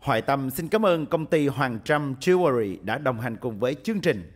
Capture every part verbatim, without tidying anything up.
Hoài Tâm xin cảm ơn công ty Hoàng Trâm Jewelry đã đồng hành cùng với chương trình.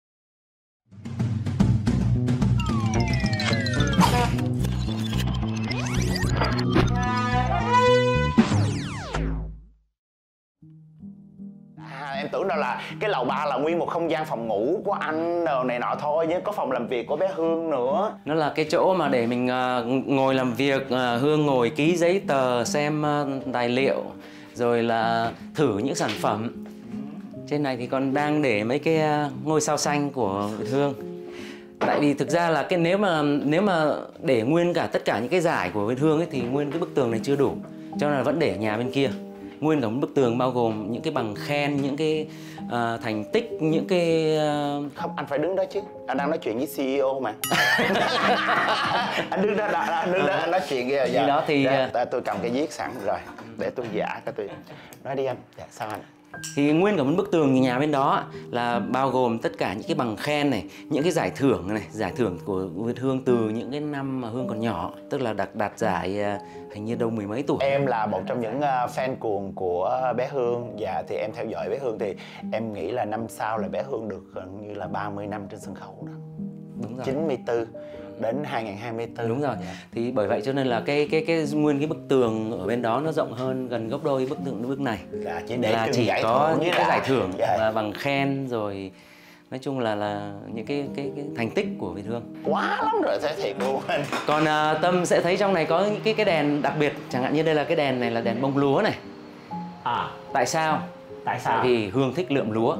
À, em tưởng đâu là cái lầu ba là nguyên một không gian phòng ngủ của anh đồ này nọ thôi, với có phòng làm việc của bé Hương nữa. Nó là cái chỗ mà để mình uh, ngồi làm việc, uh, Hương ngồi ký giấy tờ, xem uh, tài liệu, rồi là thử những sản phẩm. Trên này thì còn đang để mấy cái uh, ngôi sao xanh của Hương. Tại vì thực ra là cái nếu mà nếu mà để nguyên cả tất cả những cái giải của Việt Hương ấy thì nguyên cái bức tường này chưa đủ, cho nên là vẫn để ở nhà bên kia. Nguyên cả một bức tường bao gồm những cái bằng khen, những cái uh, thành tích, những cái... Uh... Không, anh phải đứng đó chứ. Anh đang nói chuyện với xê e ô mà. Anh đứng đó, đó, anh đứng đó, anh nói chuyện kìa. Dạ. Đó thì... Dạ, tôi cầm cái viết sẵn rồi. Để tôi giả cái tôi... Nói đi anh. Dạ, sao anh? Thì nguyên cả một bức tường nhà bên đó là bao gồm tất cả những cái bằng khen này, những cái giải thưởng này, giải thưởng của Việt Hương từ những cái năm mà Hương còn nhỏ, tức là đạt đạt giải hình như đâu mười mấy tuổi. Em là một trong những fan cuồng của bé Hương. Dạ, thì em theo dõi bé Hương thì em nghĩ là năm sau là bé Hương được gần như là ba mươi năm trên sân khấu đó. Đúng rồi. chín mươi tư đến hai nghìn không trăm hai mươi tư. Đúng rồi. Thì bởi vậy cho nên là cái cái cái nguyên cái bức tường ở bên đó nó rộng hơn gần gấp đôi bức tượng bức này. Là chỉ, để là chỉ giải có những cái là... giải thưởng dạ. và bằng khen, rồi nói chung là là những cái cái, cái thành tích của Việt Hương. Quá lắm rồi, sẽ thiệt luôn anh. Còn uh, Tâm sẽ thấy trong này có những cái cái đèn đặc biệt, chẳng hạn như đây là cái đèn này là đèn bông lúa này. À, tại sao? Tại sao? Tại vì Hương thích lượm lúa.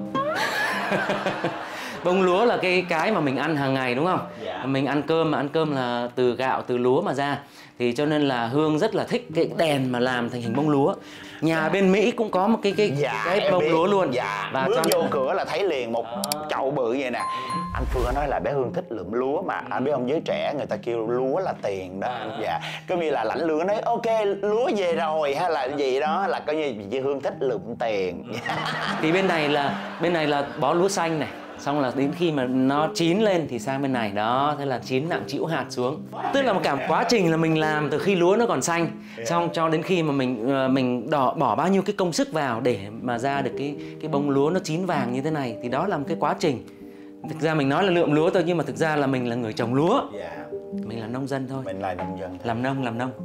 Bông lúa là cái cái mà mình ăn hàng ngày đúng không? Dạ. Mình ăn cơm mà ăn cơm là từ gạo, từ lúa mà ra. Thì cho nên là Hương rất là thích cái đèn mà làm thành hình bông lúa. Nhà dạ. bên Mỹ cũng có một cái cái dạ, cái bông biết. lúa luôn. Dạ. Và bước cho... vô cửa là thấy liền một à. chậu bự vậy nè. Anh Phương có nói là bé Hương thích lượm lúa mà anh biết không, giới trẻ người ta kêu lúa là tiền đó. À. Dạ. Cứ như là lãnh lương nói ok lúa về rồi hay là gì đó, là coi như chị Hương thích lượm tiền. Thì bên này là bên này là bó lúa xanh này. Xong là đến khi mà nó chín lên thì sang bên này đó, thế là chín nặng chĩu hạt xuống. Tức là một cả quá trình là mình làm từ khi lúa nó còn xanh, xong cho đến khi mà mình mình đỏ bỏ bao nhiêu cái công sức vào để mà ra được cái cái bông lúa nó chín vàng như thế này, thì đó là một cái quá trình. Thực ra mình nói là lượm lúa thôi nhưng mà thực ra là mình là người trồng lúa. Mình là nông dân thôi. Mình là nông dân. Làm nông làm nông.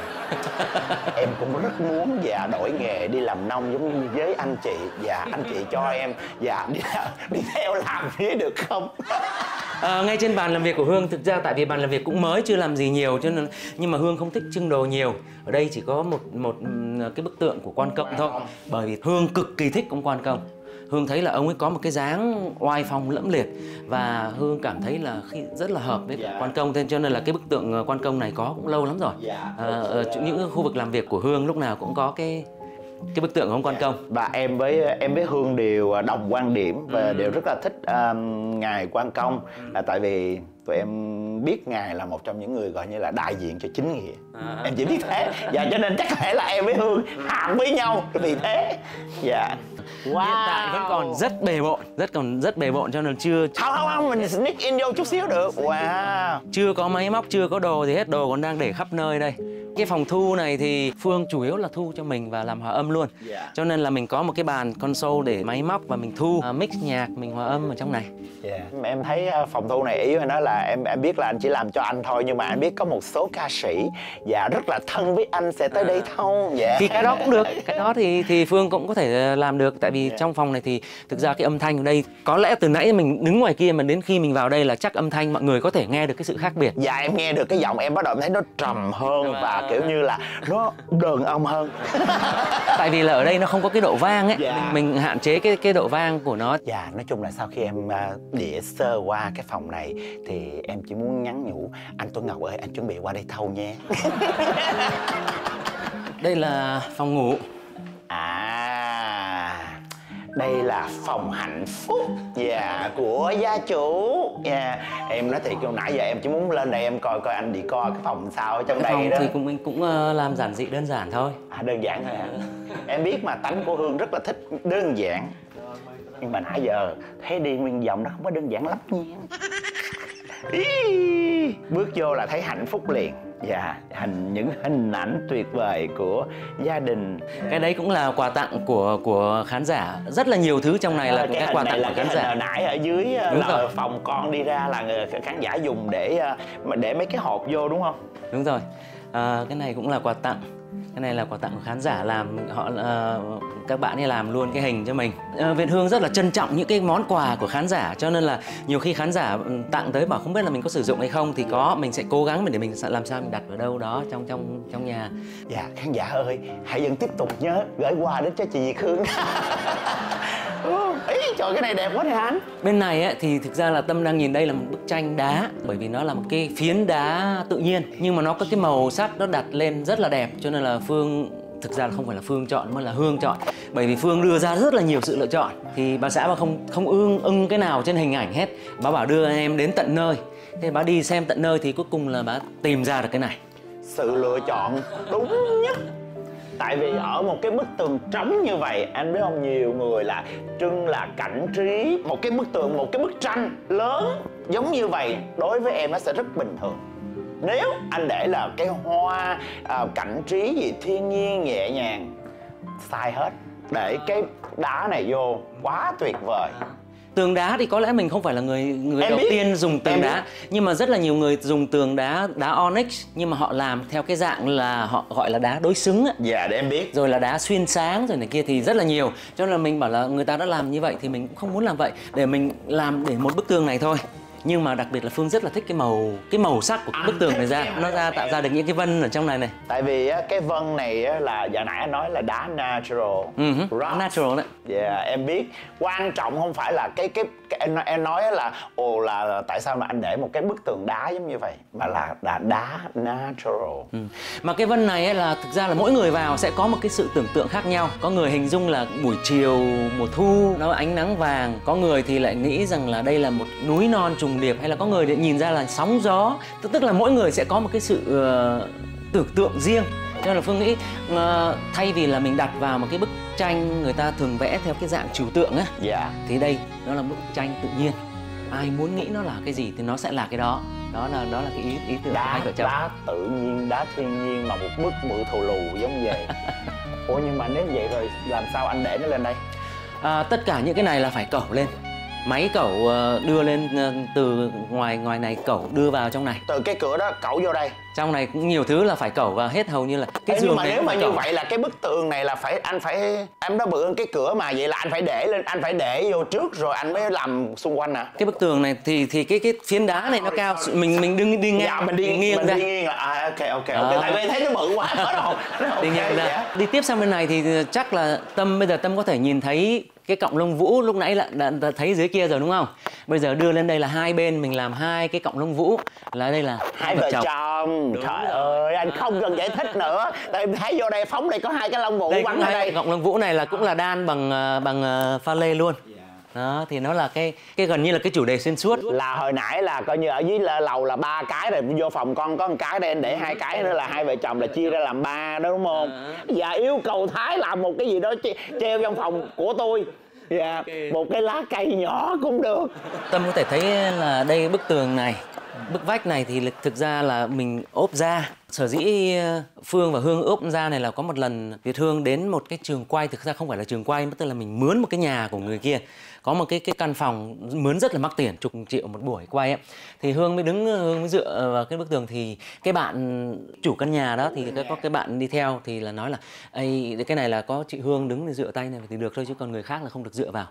Em cũng rất muốn dạ đổi nghề đi làm nông giống như với anh chị. Dạ anh chị cho em dạ đi, đi theo làm phía được không? À, ngay trên bàn làm việc của Hương, thực ra tại vì bàn làm việc cũng mới chưa làm gì nhiều cho nên, nhưng mà Hương không thích trưng đồ nhiều. Ở đây chỉ có một một cái bức tượng của quan công thôi, bởi vì Hương cực kỳ thích ông quan công. Hương thấy là ông ấy có một cái dáng oai phong lẫm liệt và Hương cảm thấy là khi rất là hợp với dạ. quan công, thế cho nên là cái bức tượng quan công này có cũng lâu lắm rồi. Dạ. À, ở những khu vực làm việc của Hương lúc nào cũng có cái cái bức tượng của ông quan công. Và em với em với Hương đều đồng quan điểm và ừ. đều rất là thích um, ngài quan công, là tại vì tụi em biết ngài là một trong những người gọi như là đại diện cho chính nghĩa. À. Em chỉ biết thế. Dạ cho nên chắc có thể là em với Hương hạng với nhau vì thế. Dạ. Wow. Hiện tại vẫn còn rất bề bộn, rất còn rất bề bộn cho nên chưa Không không không, mình sneak in vô chút xíu được. Wow. Chưa có máy móc, chưa có đồ gì hết, đồ còn đang để khắp nơi đây. Cái phòng thu này thì Phương chủ yếu là thu cho mình và làm hòa âm luôn. Yeah. Cho nên là mình có một cái bàn console để máy móc và mình thu, uh, mix nhạc, mình hòa âm ở trong này. Yeah. Em thấy phòng thu này ý của nó là em em biết là anh chỉ làm cho anh thôi, nhưng mà anh biết có một số ca sĩ và rất là thân với anh sẽ tới à. đây thâu. Yeah. Thì cái đó cũng được, cái đó thì thì Phương cũng có thể làm được, tại vì yeah. trong phòng này thì thực ra cái âm thanh ở đây có lẽ từ nãy mình đứng ngoài kia mà đến khi mình vào đây là chắc âm thanh mọi người có thể nghe được cái sự khác biệt. Dạ em nghe được cái giọng em bắt đầu thấy nó trầm hơn và kiểu như là nó đờn ông hơn. Tại vì là ở đây nó không có cái độ vang ấy, dạ. mình, mình hạn chế cái cái độ vang của nó. Dạ nói chung là sau khi em đĩa sơ qua cái phòng này thì em chỉ muốn nhắn nhủ anh Tuấn Ngọc ơi, anh chuẩn bị qua đây thâu nhé. Đây là phòng ngủ. À, đây là phòng hạnh phúc dạ của gia chủ. Dạ em nói thiệt lúc nãy giờ em chỉ muốn lên đây em coi coi anh đi coi cái phòng sao ở trong cái đây phòng đó. Thì cũng mình cũng uh, làm giản dị đơn giản thôi. À đơn giản thôi hả? Em biết mà tánh của Hương rất là thích đơn giản. Nhưng mà nãy giờ thấy đi nguyên vòng nó không có đơn giản lắm nha. Bước vô là thấy hạnh phúc liền. Dạ, hình những hình ảnh tuyệt vời của gia đình. Cái đấy cũng là quà tặng của của khán giả. Rất là nhiều thứ trong này là cái các quà tặng là của cái khán giả. hình nãy ở dưới Đúng là rồi. phòng con đi ra là người khán giả dùng để để mấy cái hộp vô đúng không? Đúng rồi. À, cái này cũng là quà tặng. Cái này là quà tặng của khán giả làm, họ uh, các bạn ấy làm luôn cái hình cho mình. Uh, Việt Hương rất là trân trọng những cái món quà của khán giả, cho nên là nhiều khi khán giả tặng tới bảo không biết là mình có sử dụng hay không thì có, mình sẽ cố gắng mình để mình làm sao mình đặt ở đâu đó trong trong trong nhà. Dạ, khán giả ơi, hãy vẫn tiếp tục nhớ gửi quà đến cho chị Việt Hương. Ý, trời cái này đẹp quá nè anh. Bên này ấy, thì thực ra là Tâm đang nhìn đây là một bức tranh đá, bởi vì nó là một cái phiến đá tự nhiên nhưng mà nó có cái màu sắc nó đặt lên rất là đẹp, cho nên là Phương thực ra là không phải là Phương chọn mà là Hương chọn, bởi vì Phương đưa ra rất là nhiều sự lựa chọn thì bà xã bà không không ưng ưng cái nào trên hình ảnh hết, bà bảo đưa em đến tận nơi, thế bà đi xem tận nơi thì cuối cùng là bà tìm ra được cái này. Sự lựa chọn đúng nhất. Tại vì ở một cái bức tường trống như vậy, anh biết không, nhiều người là trưng là cảnh trí. Một cái bức tường, một cái bức tranh lớn giống như vậy đối với em nó sẽ rất bình thường. Nếu anh để là cái hoa, à, cảnh trí gì thiên nhiên nhẹ nhàng, sai hết. Để cái đá này vô quá tuyệt vời. Tường đá thì có lẽ mình không phải là người người em đầu biết. tiên dùng tường em đá, biết. nhưng mà rất là nhiều người dùng tường đá đá onyx nhưng mà họ làm theo cái dạng là họ gọi là đá đối xứng á. Dạ, để em biết. Rồi là đá xuyên sáng rồi này kia thì rất là nhiều, cho nên là mình bảo là người ta đã làm như vậy thì mình cũng không muốn làm vậy, để mình làm để một bức tường này thôi. Nhưng mà đặc biệt là Phương rất là thích cái màu cái màu sắc của cái bức tường này ra, nó ra tạo ra được những cái vân ở trong này này. Tại vì á, cái vân này á, là giờ nãy anh nói là đá natural. Uh-huh, rock. natural đấy. Dạ, yeah, em biết. Quan trọng không phải là cái cái, cái em, em nói là ồ là, là tại sao mà anh để một cái bức tường đá giống như vậy, mà là đá, đá natural. Ừ. Mà cái vân này ấy là thực ra là mỗi người vào sẽ có một cái sự tưởng tượng khác nhau. Có người hình dung là buổi chiều mùa thu nó ánh nắng vàng, có người thì lại nghĩ rằng là đây là một núi non trùng điệp, hay là có người thì nhìn ra là sóng gió. Tức, tức là mỗi người sẽ có một cái sự uh, tưởng tượng riêng. Cho nên là Phương nghĩ uh, thay vì là mình đặt vào một cái bức tranh người ta thường vẽ theo cái dạng trừu tượng á, Dạ. thì đây nó là bức tranh tự nhiên. Ai muốn nghĩ nó là cái gì thì nó sẽ là cái đó. Đó là đó là cái ý ý tưởng của hai Đá, vợ chồng. đá tự nhiên, đá thiên nhiên mà một bức bự thù lù giống vậy. Ủa nhưng mà nếu vậy rồi làm sao anh để nó lên đây? À, tất cả những cái này là phải cẩu lên. Máy cẩu uh, đưa lên uh, từ ngoài ngoài này cẩu đưa vào trong này. Từ cái cửa đó cẩu vô đây. Trong này cũng nhiều thứ là phải cẩu vào hết, hầu như là cái Ê, giường nhưng mà này nếu cũng mà phải như cẩu. vậy là cái bức tường này là phải anh phải em đã bự hơn cái cửa mà, vậy là anh phải để lên, anh phải để vô trước rồi anh mới làm xung quanh à? Cái bức tường này thì thì cái cái phiến đá này nó cao, mình mình đừng đi ngang, Dạ, mình đi nghiêng mình ra. đi nghiêng là à, ok ok ok. Đó. Tại vì thấy nó bự quá hết rồi. Đi ngang ra. Dạ. Đi tiếp sang bên này thì chắc là Tâm bây giờ Tâm có thể nhìn thấy cái cọng lông vũ lúc nãy là đã, đã thấy dưới kia rồi đúng không? Bây giờ đưa lên đây là hai bên mình làm hai cái cọng lông vũ, là đây là Hai vợ chồng. Trời ơi, anh không cần giải thích nữa. Tại thấy vô đây phóng đây có hai cái lông vũ đây bắn cũng ở hai đây. cọng lông vũ này là cũng là đan bằng uh, bằng uh, pha lê luôn. Đó thì nó là cái cái gần như là cái chủ đề xuyên suốt. Là hồi nãy là coi như ở dưới lầu là ba cái rồi, vô phòng con có một cái đây anh để hai cái nữa là hai vợ chồng là chia ra làm ba đó đúng không? Dạ, yêu cầu Thái làm một cái gì đó treo trong phòng của tôi. Dạ, okay. Một cái lá cây nhỏ cũng được. Tâm có thể thấy là đây bức tường này, bức vách này thì thực ra là mình ốp da. Sở dĩ Phương và Hương ốp da này là có một lần Việt Hương đến một cái trường quay, thực ra không phải là trường quay, tức là mình mướn một cái nhà của người kia, có một cái cái căn phòng mướn rất là mắc tiền, chục triệu một buổi quay ấy. Thì Hương mới đứng, Hương mới dựa vào cái bức tường, thì cái bạn chủ căn nhà đó thì có cái bạn đi theo thì là nói là Ây, cái này là có chị Hương đứng để dựa tay này thì được thôi, chứ còn người khác là không được dựa vào.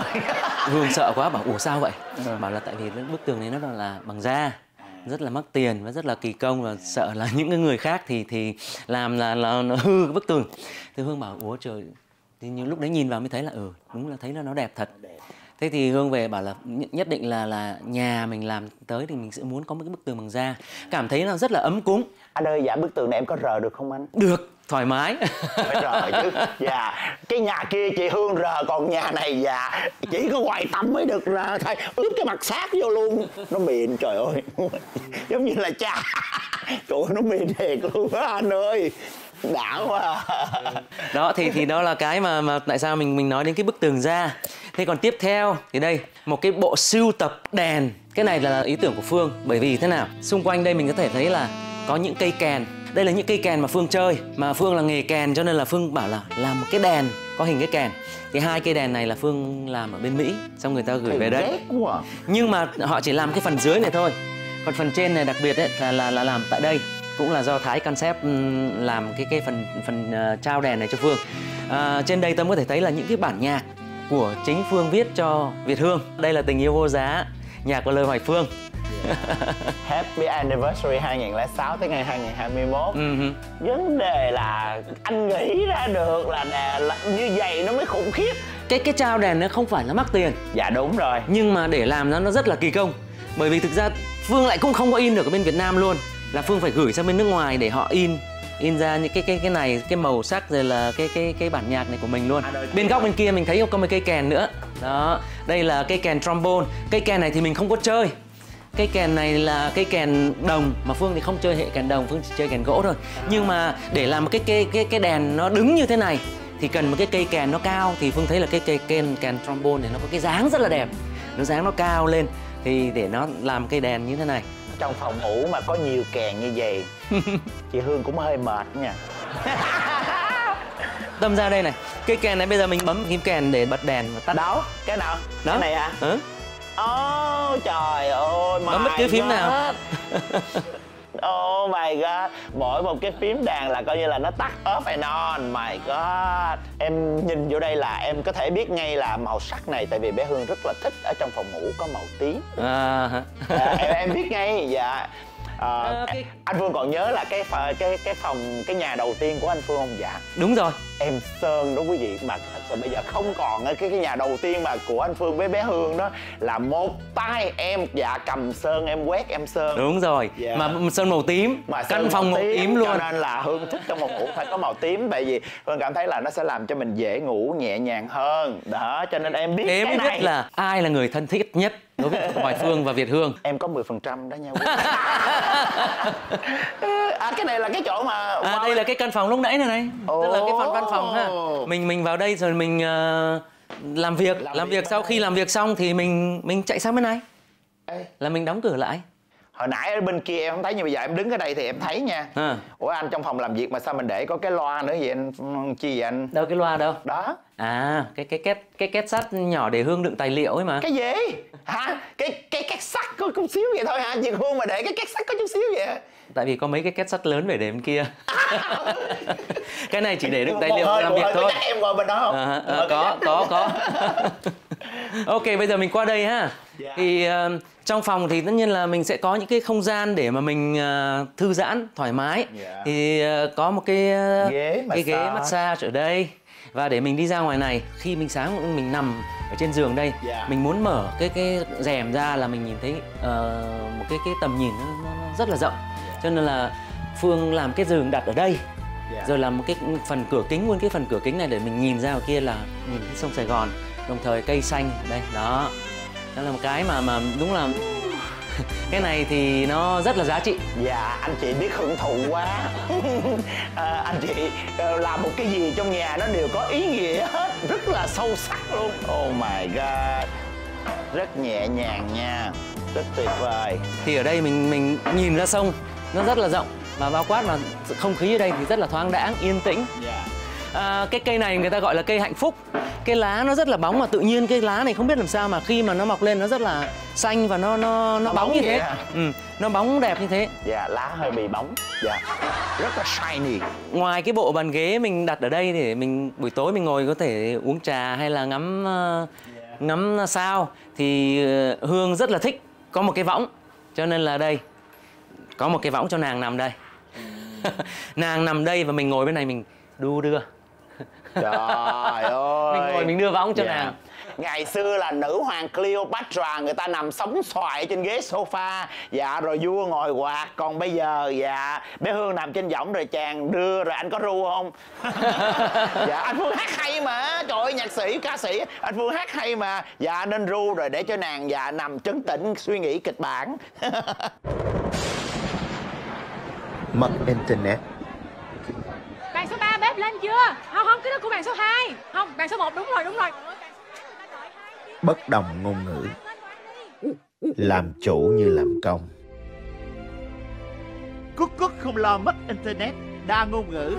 Hương sợ quá bảo ủa sao vậy? Bảo là tại vì bức tường này nó là bằng da, rất là mắc tiền và rất là kỳ công, và sợ là những cái người khác thì thì làm là là nó hư cái bức tường. Thì Hương bảo ủa trời, thì như lúc đấy nhìn vào mới thấy là ừ đúng là thấy là nó đẹp thật. Thế thì Hương về bảo là nhất định là là nhà mình làm tới thì mình sẽ muốn có một cái bức tường bằng da, cảm thấy nó rất là ấm cúng. Anh ơi, dạ bức tường này em có rờ được không anh? Được, thoải mái. Phải rờ chứ. Dạ, cái nhà kia chị Hương rờ, còn nhà này dạ chỉ có Hoài Tâm mới được rờ thôi, ướp cái mặt sát vô luôn. Nó mịn trời ơi. Giống như là cha. Trời ơi, nó mịn thiệt luôn á anh ơi. Đã quá à. Đó thì thì đó là cái mà mà tại sao mình mình nói đến cái bức tường da. Thế còn tiếp theo thì đây, một cái bộ sưu tập đèn. Cái này là ý tưởng của Phương, bởi vì thế nào? Xung quanh đây mình có thể thấy là có những cây kèn. Đây là những cây kèn mà Phương chơi, mà Phương là nghề kèn cho nên là Phương bảo là làm một cái đèn có hình cái kèn. Thì hai cây đèn này là Phương làm ở bên Mỹ, xong người ta gửi về đây. Nhưng mà họ chỉ làm cái phần dưới này thôi, còn phần trên này đặc biệt ấy là là, là làm tại đây, cũng là do Thái Concept làm cái cái phần phần uh, trao đèn này cho Phương. Uh, trên đây Tâm có thể thấy là những cái bản nhạc của chính Phương viết cho Việt Hương. Đây là Tình Yêu Vô Giá, nhạc của Lê Hoài Phương. Happy Anniversary hai nghìn lẻ sáu tới ngày hai nghìn hai mươi mốt. Uh-huh. Vấn đề là anh nghĩ ra được là, là, là như vậy nó mới khủng khiếp. Cái cái trao đèn nó không phải là mắc tiền. Dạ đúng rồi. Nhưng mà để làm nó nó rất là kỳ công. Bởi vì thực ra Phương lại cũng không có in được ở bên Việt Nam luôn, là Phương phải gửi sang bên nước ngoài để họ in in ra những cái cái cái này, cái màu sắc rồi là cái cái cái bản nhạc này của mình luôn. Bên góc bên kia mình thấy có một cây kèn nữa. Đó, đây là cây kèn trombone. Cây kèn này thì mình không có chơi. Cây kèn này là cây kèn đồng, mà Phương thì không chơi hệ kèn đồng, Phương chỉ chơi kèn gỗ thôi. Nhưng mà để làm một cái cái cái cái đèn nó đứng như thế này thì cần một cái cây kèn nó cao, thì Phương thấy là cái cây kèn kèn trombone này nó có cái dáng rất là đẹp. Nó dáng nó cao lên thì để nó làm cây đèn như thế này. Trong phòng ngủ mà có nhiều kèn như vậy chị Hương cũng hơi mệt nha. Tâm ra đây này, cái kèn này bây giờ mình bấm phím kèn để bật đèn và tắt. Đó, cái nào? Đó. Cái này hả? Ừ. Oh, trời ơi, bấm bất cứ phím nào. Oh my god, mỗi một cái phím đàn là coi như là nó tắt off and on. My god, em nhìn vô đây là em có thể biết ngay là màu sắc này, tại vì bé Hương rất là thích ở trong phòng ngủ có màu tím. À, à, em, em biết ngay. Dạ. À, okay. Anh Phương còn nhớ là cái cái cái phòng cái nhà đầu tiên của anh Phương không? Dạ đúng rồi, em sơn đó quý vị, mà thật sự bây giờ không còn cái cái nhà đầu tiên mà của anh Phương với bé Hương đó là một tay em dạ cầm sơn em quét em sơn. Đúng rồi. Dạ. Mà sơn màu tím, mà căn phòng màu tím, tím luôn, cho nên là Hương thích trong phòng ngủ phải có màu tím, tại vì Hương cảm thấy là nó sẽ làm cho mình dễ ngủ nhẹ nhàng hơn đó, cho nên em biết thế cái mới này. biết là ai là người thân thiết nhất đối với Hoài Phương và Việt Hương. Em có mười phần trăm đó nha. À, cái này là cái chỗ mà à, đây là cái căn phòng lúc nãy này này. Oh. Tức là cái phần văn phòng ha. Mình mình vào đây rồi mình uh, làm việc, làm, làm việc, việc sau khi làm việc xong thì mình mình chạy sang bên này. Ê. Là mình đóng cửa lại. Hồi nãy ở bên kia em không thấy, nhưng bây giờ em đứng ở đây thì em thấy nha. À. Ủa anh trong phòng làm việc mà sao mình để có cái loa nữa vậy anh? Chi vậy anh? Đâu cái loa đâu? Đó. À, cái cái két cái két sắt nhỏ để Hương đựng tài liệu ấy mà. Cái gì? Hả? Cái cái két sắt có chút xíu vậy thôi hả? Chị Hương mà để cái két sắt có chút xíu vậy? Tại vì có mấy cái két sắt lớn phải để bên kia. Cái này chỉ để đựng tài liệu làm việc thôi. Em ngồi bên đó không? À, à, có, có, có. Ok, bây giờ mình qua đây ha. Yeah. Thì uh, trong phòng thì tất nhiên là mình sẽ có những cái không gian để mà mình uh, thư giãn, thoải mái. Yeah. Thì uh, có một cái, uh, ghế cái ghế massage ở đây. Và để mình đi ra ngoài này, khi mình sáng mình nằm ở trên giường đây, yeah. mình muốn mở cái cái rèm ra là mình nhìn thấy uh, một cái cái tầm nhìn nó, nó rất là rộng. Yeah. Cho nên là Phương làm cái giường đặt ở đây. Yeah. Rồi làm một cái phần cửa kính, luôn cái phần cửa kính này để mình nhìn ra ngoài kia là nhìn thấy sông Sài Gòn, đồng thời cây xanh ở đây. Đó. Đó là một cái mà mà đúng là cái này thì nó rất là giá trị. Dạ, anh chị biết hưởng thụ quá. à, anh chị làm một cái gì trong nhà nó đều có ý nghĩa hết, rất là sâu sắc luôn. Oh my god, rất nhẹ nhàng nha, rất tuyệt vời. Thì ở đây mình mình nhìn ra sông nó rất là rộng và bao quát, mà không khí ở đây thì rất là thoáng đãng, yên tĩnh. Yeah. À, cái cây này người ta gọi là cây hạnh phúc. Cái lá nó rất là bóng, mà tự nhiên cái lá này không biết làm sao mà khi mà nó mọc lên nó rất là xanh và nó nó nó, nó bóng, bóng như thế. À? Ừ, nó bóng đẹp như thế. Dạ, lá hơi bị bóng. Dạ, rất là shiny. Ngoài cái bộ bàn ghế mình đặt ở đây để mình buổi tối mình ngồi có thể uống trà hay là ngắm uh, yeah. ngắm sao, thì uh, Hương rất là thích có một cái võng, cho nên là đây có một cái võng cho nàng nằm đây. Nàng nằm đây và mình ngồi bên này mình đu đưa. Trời ơi, mình ngồi mình đưa võng cho yeah. nàng. Ngày xưa là nữ hoàng Cleopatra người ta nằm sóng xoài trên ghế sofa, dạ, rồi vua ngồi quạt. Còn bây giờ dạ bé Hương nằm trên võng rồi chàng đưa, rồi anh có ru không? Dạ, anh Phương hát hay mà, trời ơi, nhạc sĩ ca sĩ anh Phương hát hay mà, dạ nên ru rồi để cho nàng dạ nằm trấn tĩnh suy nghĩ kịch bản. Mất internet. Bàn số ba bếp lên chưa? Không, không, cái đó của bàn số hai. Không, bàn số một, đúng rồi, đúng rồi. Bất đồng ngôn ngữ, làm chủ như làm công. Cút cút không lo mất internet, đa ngôn ngữ.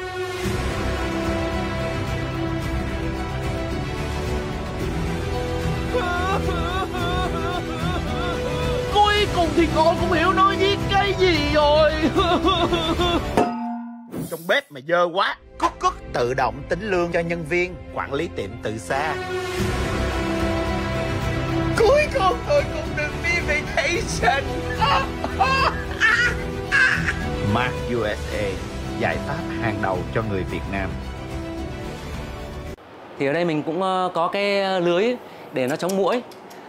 Cuối cùng thì con cũng hiểu nó viết cái gì rồi. Trong bếp mà dơ quá. Cút cút tự động tính lương cho nhân viên, quản lý tiệm từ xa. Cuối cùng tôi cũng được đi vacation. Mark u ét a, giải pháp hàng đầu cho người Việt Nam. Thì ở đây mình cũng có cái lưới để nó chống muỗi.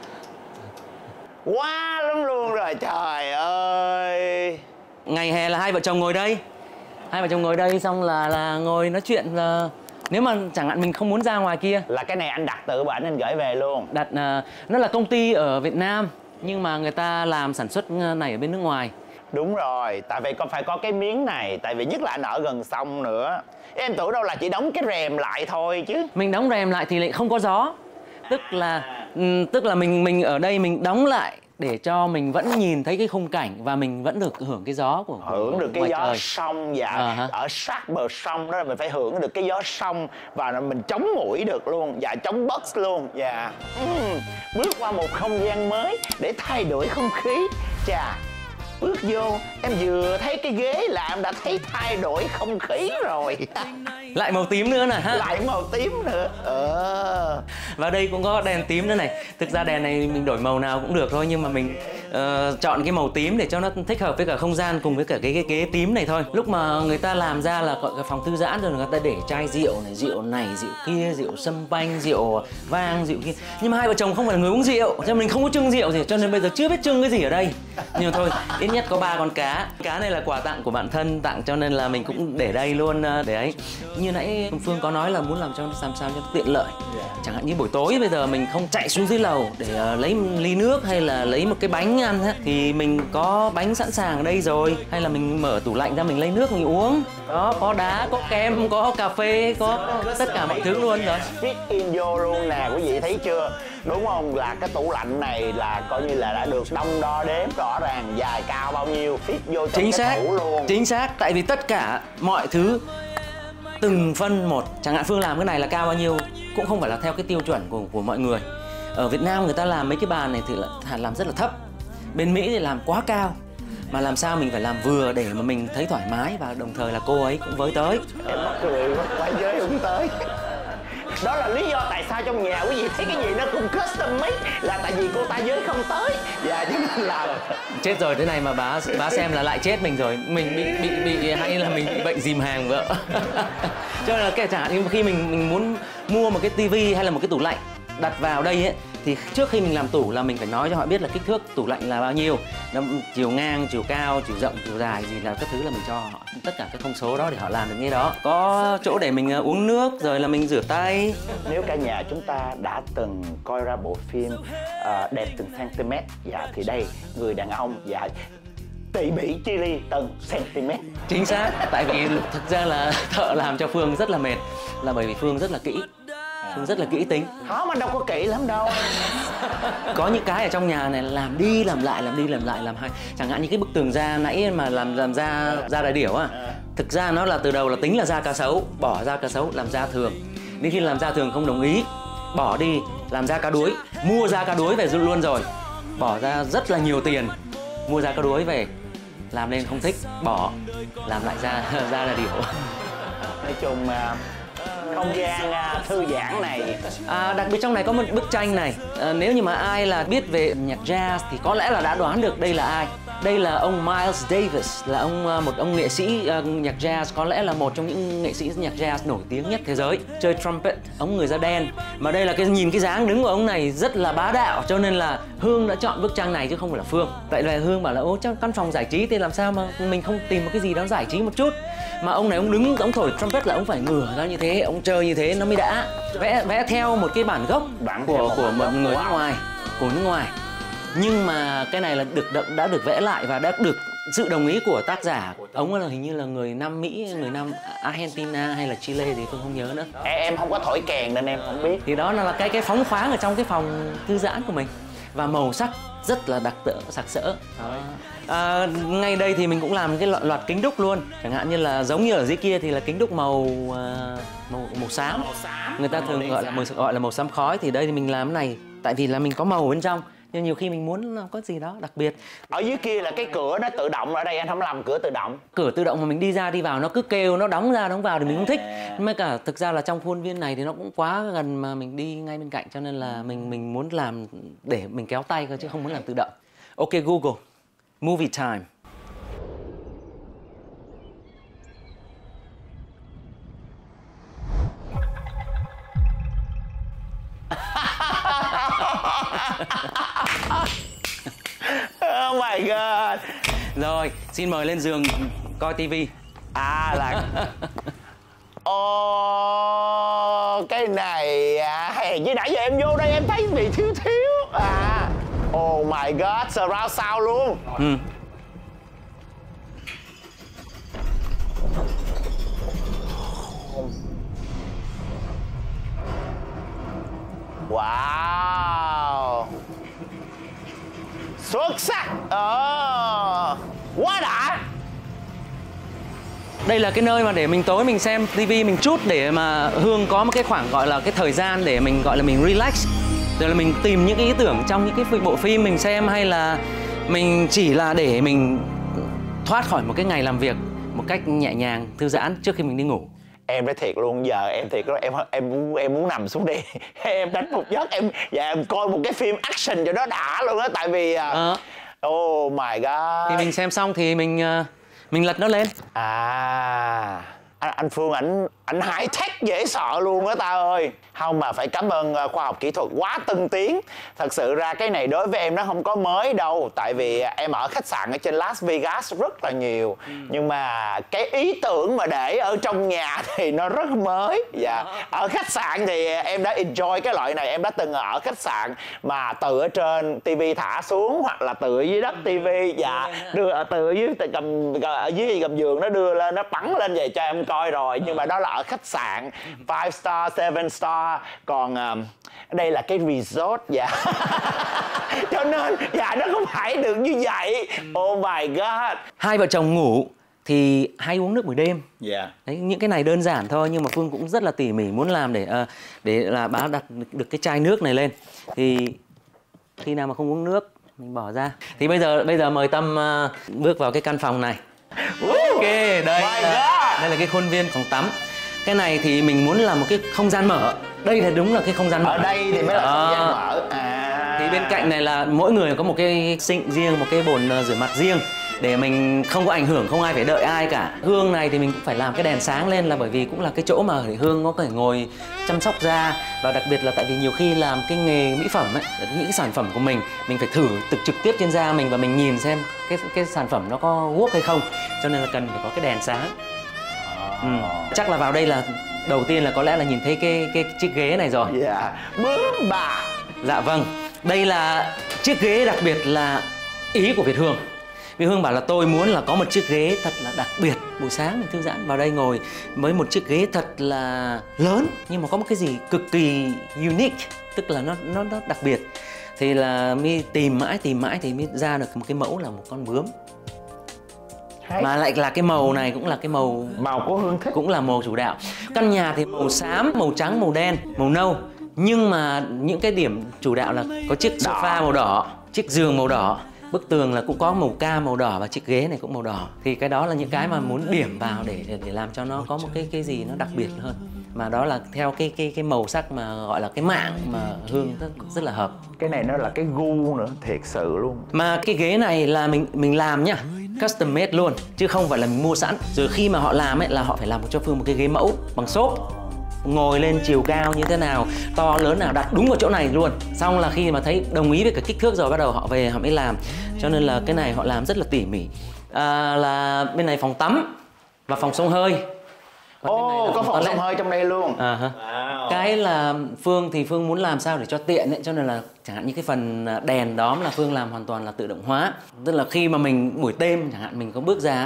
Quá lắm luôn rồi, trời ơi. Ngày hè là hai vợ chồng ngồi đây, hai vợ chồng ngồi đây xong là là ngồi nói chuyện. Là nếu mà chẳng hạn mình không muốn ra ngoài kia, Là cái này anh đặt tự bản anh gửi về luôn. đặt uh, nó là công ty ở Việt Nam nhưng mà người ta làm sản xuất này ở bên nước ngoài. Đúng rồi, tại vì con phải có cái miếng này. Tại vì nhất là anh ở gần sông nữa. Em tưởng đâu là chỉ đóng cái rèm lại thôi chứ. Mình đóng rèm lại thì lại không có gió. Tức là ừm, tức là mình mình ở đây mình đóng lại để cho mình vẫn nhìn thấy cái khung cảnh và mình vẫn được hưởng cái gió của, của Hưởng được cái ngoài gió trời. sông và À, ở sát bờ sông đó mình phải hưởng được cái gió sông. Và mình chống muỗi được luôn. Và chống bugs luôn. Và uhm, bước qua một không gian mới để thay đổi không khí. Chà, bước vô em vừa thấy cái ghế là em đã thấy thay đổi không khí rồi. Lại màu tím nữa này ha. Lại màu tím nữa. Ờ. Và đây cũng có đèn tím nữa này. Thực ra đèn này mình đổi màu nào cũng được thôi, nhưng mà mình uh, chọn cái màu tím để cho nó thích hợp với cả không gian cùng với cả cái cái ghế tím này thôi. Lúc mà người ta làm ra là gọi cái phòng thư giãn rồi người ta để chai rượu này, rượu này, rượu kia, rượu sâm panh, rượu vang, rượu kia. Nhưng mà hai vợ chồng không phải là người uống rượu, cho nên mình không có trưng rượu gì, cho nên bây giờ chưa biết trưng cái gì ở đây. Nhưng mà thôi, ít nhất có ba con cá. Cá này là quà tặng của bạn thân tặng cho nên là mình cũng để đây luôn để ấy. Như nãy Phương có nói là muốn làm cho làm sao cho tiện lợi. Chẳng hạn như buổi tối bây giờ mình không chạy xuống dưới lầu để uh, lấy ly nước hay là lấy một cái bánh ăn á, thì mình có bánh sẵn sàng ở đây rồi, hay là mình mở tủ lạnh ra mình lấy nước mình uống. Đó, có đá, có kem, có cà phê, có tất cả mọi thứ luôn rồi. Fit in vô luôn nè, quý vị thấy chưa? Đúng không? Là cái tủ lạnh này là coi như là đã được đong đo đếm rõ ràng, dài cao bao nhiêu, fit vô trong Chính cái xác, tủ luôn. chính xác, tại vì tất cả mọi thứ từng phân một. Chẳng hạn Phương làm cái này là cao bao nhiêu cũng không phải là theo cái tiêu chuẩn của của mọi người. Ở Việt Nam người ta làm mấy cái bàn này thì là làm rất là thấp. Bên Mỹ thì làm quá cao. Mà làm sao mình phải làm vừa để mà mình thấy thoải mái và đồng thời là cô ấy cũng với tới. Em mắc cười quá, quá giới không tới. Đó là lý do tại sao trong nhà quý vị thấy cái gì nó cũng custom made, là tại vì cô ta giới không tới. Dạ, cho nên là Chết rồi, thế này mà bà bà xem là lại chết mình rồi. Mình bị bị bị hay là mình bị bệnh dìm hàng vợ. Cho nên là cái chẳng hạn như khi mình mình muốn mua một cái tivi hay là một cái tủ lạnh đặt vào đây ấy, thì trước khi mình làm tủ là mình phải nói cho họ biết là kích thước tủ lạnh là bao nhiêu, nó chiều ngang, chiều cao, chiều rộng, chiều dài gì là các thứ, là mình cho họ tất cả các thông số đó để họ làm được như đó. Có chỗ để mình uống nước rồi là mình rửa tay. nếu cả nhà chúng ta đã từng coi ra bộ phim uh, Đẹp Từng Cm, dạ thì đây người đàn ông dạ tỉ mỉ chi ly từng cm. Chính xác, tại vì thực ra là thợ làm cho Phương rất là mệt, là bởi vì Phương rất là kỹ. Phương rất là kỹ tính. Không, anh đâu có kỹ lắm đâu. Có những cái ở trong nhà này làm đi làm lại, làm đi làm lại, làm hay. Chẳng hạn như cái bức tường da nãy mà làm làm da da đại điểu à. Thực ra nó là từ đầu là tính là da cá sấu, bỏ da cá sấu làm da thường. Đến khi làm da thường không đồng ý, bỏ đi làm da cá đuối, mua da cá đuối về luôn rồi, bỏ ra rất là nhiều tiền mua da cá đuối về, làm nên không thích, bỏ, làm lại da da đại điểu. Nói chung không gian thư giãn này. À, đặc biệt trong này có một bức tranh này. À, nếu như mà ai là biết về nhạc jazz thì có lẽ là đã đoán được đây là ai. Đây là ông Miles Davis, là ông một ông nghệ sĩ uh, nhạc jazz, có lẽ là một trong những nghệ sĩ nhạc jazz nổi tiếng nhất thế giới. Chơi trumpet, ông người da đen. Mà đây là cái nhìn cái dáng đứng của ông này rất là bá đạo, cho nên là Hương đã chọn bức tranh này chứ không phải là Phương. Tại là Hương bảo là ô trong căn phòng giải trí thì làm sao mà mình không tìm một cái gì đó giải trí một chút. Mà ông này ông đứng, ông thổi trumpet là ông phải ngửa ra như thế, ông chơi như thế nó mới đã. Vẽ vẽ theo một cái bản gốc Bản của một của một bản người wow. nước ngoài, của nước ngoài. Nhưng mà cái này là được đã được vẽ lại và đã được sự đồng ý của tác giả. Ông là hình như là người Nam Mỹ, người Nam Argentina hay là Chile thì tôi không nhớ nữa. Em, em không có thổi kèn nên em không biết. Thì đó là cái cái phóng khoáng ở trong cái phòng thư giãn của mình. và màu sắc rất là đặc tợ sặc sỡ. À, ngay đây thì mình cũng làm cái loạt, loạt kính đúc luôn, chẳng hạn như là giống như ở dưới kia thì là kính đúc màu uh, màu màu xám, người ta thường gọi là màu gọi là màu xám khói, thì đây thì mình làm cái này tại vì là mình có màu bên trong, nhưng nhiều khi mình muốn có gì đó đặc biệt. Ở dưới kia là cái cửa nó tự động, ở đây anh không làm cửa tự động. Cửa tự động mà mình đi ra đi vào nó cứ kêu, nó đóng ra đóng vào thì mình không thích. Mới cả thực ra là trong khuôn viên này thì nó cũng quá gần mà mình đi ngay bên cạnh, cho nên là mình mình muốn làm để mình kéo tay thôi chứ không muốn làm tự động. Ok Google, movie time. Oh my god. Rồi, xin mời lên giường coi tivi. À là Ồ, cái này à, chứ nãy giờ em vô đây em thấy bị thiếu thiếu à. Oh my god, surround sound luôn. Ừ. Wow, xuất sắc. Ờ, quá đã. Đây là cái nơi mà để mình tối mình xem tivi, mình chút để mà Hương có một cái khoảng gọi là cái thời gian để mình gọi là mình relax. Rồi là mình tìm những cái ý tưởng trong những cái bộ phim mình xem, hay là mình chỉ là để mình thoát khỏi một cái ngày làm việc một cách nhẹ nhàng, thư giãn trước khi mình đi ngủ. Em nói thiệt luôn, giờ em thiệt đó, em em muốn em muốn nằm xuống đi, em đánh một giấc, em và em coi một cái phim action cho nó đã luôn á, tại vì À. Oh my god. Thì mình xem xong thì mình mình lật nó lên. À, anh, anh Phương ảnh ảnh high tech dễ sợ luôn á ta ơi. Không mà phải cảm ơn khoa học kỹ thuật quá tân tiến. Thật sự ra cái này đối với em nó không có mới đâu, tại vì em ở khách sạn ở trên Las Vegas rất là nhiều. Ừ. Nhưng mà cái ý tưởng mà để ở trong nhà thì nó rất mới. Dạ. Ở khách sạn thì em đã enjoy cái loại này, em đã từng ở khách sạn mà từ ở trên tivi thả xuống, hoặc là từ ở dưới đất tivi, dạ, đưa từ ở dưới cầm ở dưới gầm giường nó đưa lên, nó bắn lên về cho em coi rồi. Nhưng mà đó là ở khách sạn five star, seven star. Còn uh, đây là cái resort, dạ. Cho nên dạ nó không phải được như vậy. Oh my god. Hai vợ chồng ngủ thì hay uống nước buổi đêm. Dạ. Đấy, những cái này đơn giản thôi nhưng mà Phương cũng rất là tỉ mỉ muốn làm để uh, để là báo đặt được cái chai nước này lên. Thì khi nào mà không uống nước mình bỏ ra. Thì bây giờ bây giờ mời Tâm uh, bước vào cái căn phòng này. Ok, đây là, đây là cái khuôn viên phòng tắm. Cái này thì mình muốn làm một cái không gian mở. Đây là đúng là cái không gian mở. Ở đây thì mới là không gian mở. À. Thì bên cạnh này là mỗi người có một cái sink riêng, một cái bồn rửa mặt riêng để mình không có ảnh hưởng, không ai phải đợi ai cả. Hương này thì mình cũng phải làm cái đèn sáng lên là bởi vì cũng là cái chỗ mà để Hương có thể ngồi chăm sóc da. Và đặc biệt là tại vì nhiều khi làm cái nghề mỹ phẩm ấy, những cái sản phẩm của mình mình phải thử trực trực tiếp trên da mình và mình nhìn xem cái cái sản phẩm nó có work hay không, cho nên là cần phải có cái đèn sáng. Ừ. Chắc là vào đây là đầu tiên là có lẽ là nhìn thấy cái cái chiếc ghế này rồi. Dạ. Bướm bà. Dạ vâng. Đây là chiếc ghế đặc biệt là ý của Việt Hương. Việt Hương bảo là tôi muốn là có một chiếc ghế thật là đặc biệt, buổi sáng mình thư giãn vào đây ngồi với một chiếc ghế thật là lớn nhưng mà có một cái gì cực kỳ unique, tức là nó nó nó đặc biệt. Thì là mi tìm mãi tìm mãi thì mới ra được một cái mẫu là một con bướm. Hay. Mà lại là cái màu này cũng là cái màu màu của Hương thích, cũng là màu chủ đạo. Căn nhà thì màu xám, màu trắng, màu đen, màu nâu, nhưng mà những cái điểm chủ đạo là có chiếc sofa màu đỏ, chiếc giường màu đỏ, bức tường là cũng có màu cam màu đỏ và chiếc ghế này cũng màu đỏ. Thì cái đó là những cái mà muốn điểm vào để để, để làm cho nó có một cái cái gì nó đặc biệt hơn. Mà đó là theo cái cái cái màu sắc mà gọi là cái mạng mà Hương rất, rất là hợp. Cái này nó là cái gu nữa, thiệt sự luôn. Mà cái ghế này là mình mình làm nhá, custom made luôn chứ không phải là mình mua sẵn. Rồi khi mà họ làm ấy là họ phải làm cho Phương một cái ghế mẫu bằng xốp, ngồi lên chiều cao như thế nào, to lớn nào, đặt đúng vào chỗ này luôn. Xong là khi mà thấy đồng ý với cái kích thước rồi bắt đầu họ về họ mới làm. Cho nên là cái này họ làm rất là tỉ mỉ. À, là bên này phòng tắm và phòng xông hơi. Ồ, oh, có phòng xông hơi trong đây luôn. À, hả? Wow. Cái là Phương thì Phương muốn làm sao để cho tiện ấy, cho nên là chẳng hạn như cái phần đèn đóm là Phương làm hoàn toàn là tự động hóa. Tức là khi mà mình buổi đêm chẳng hạn mình có bước ra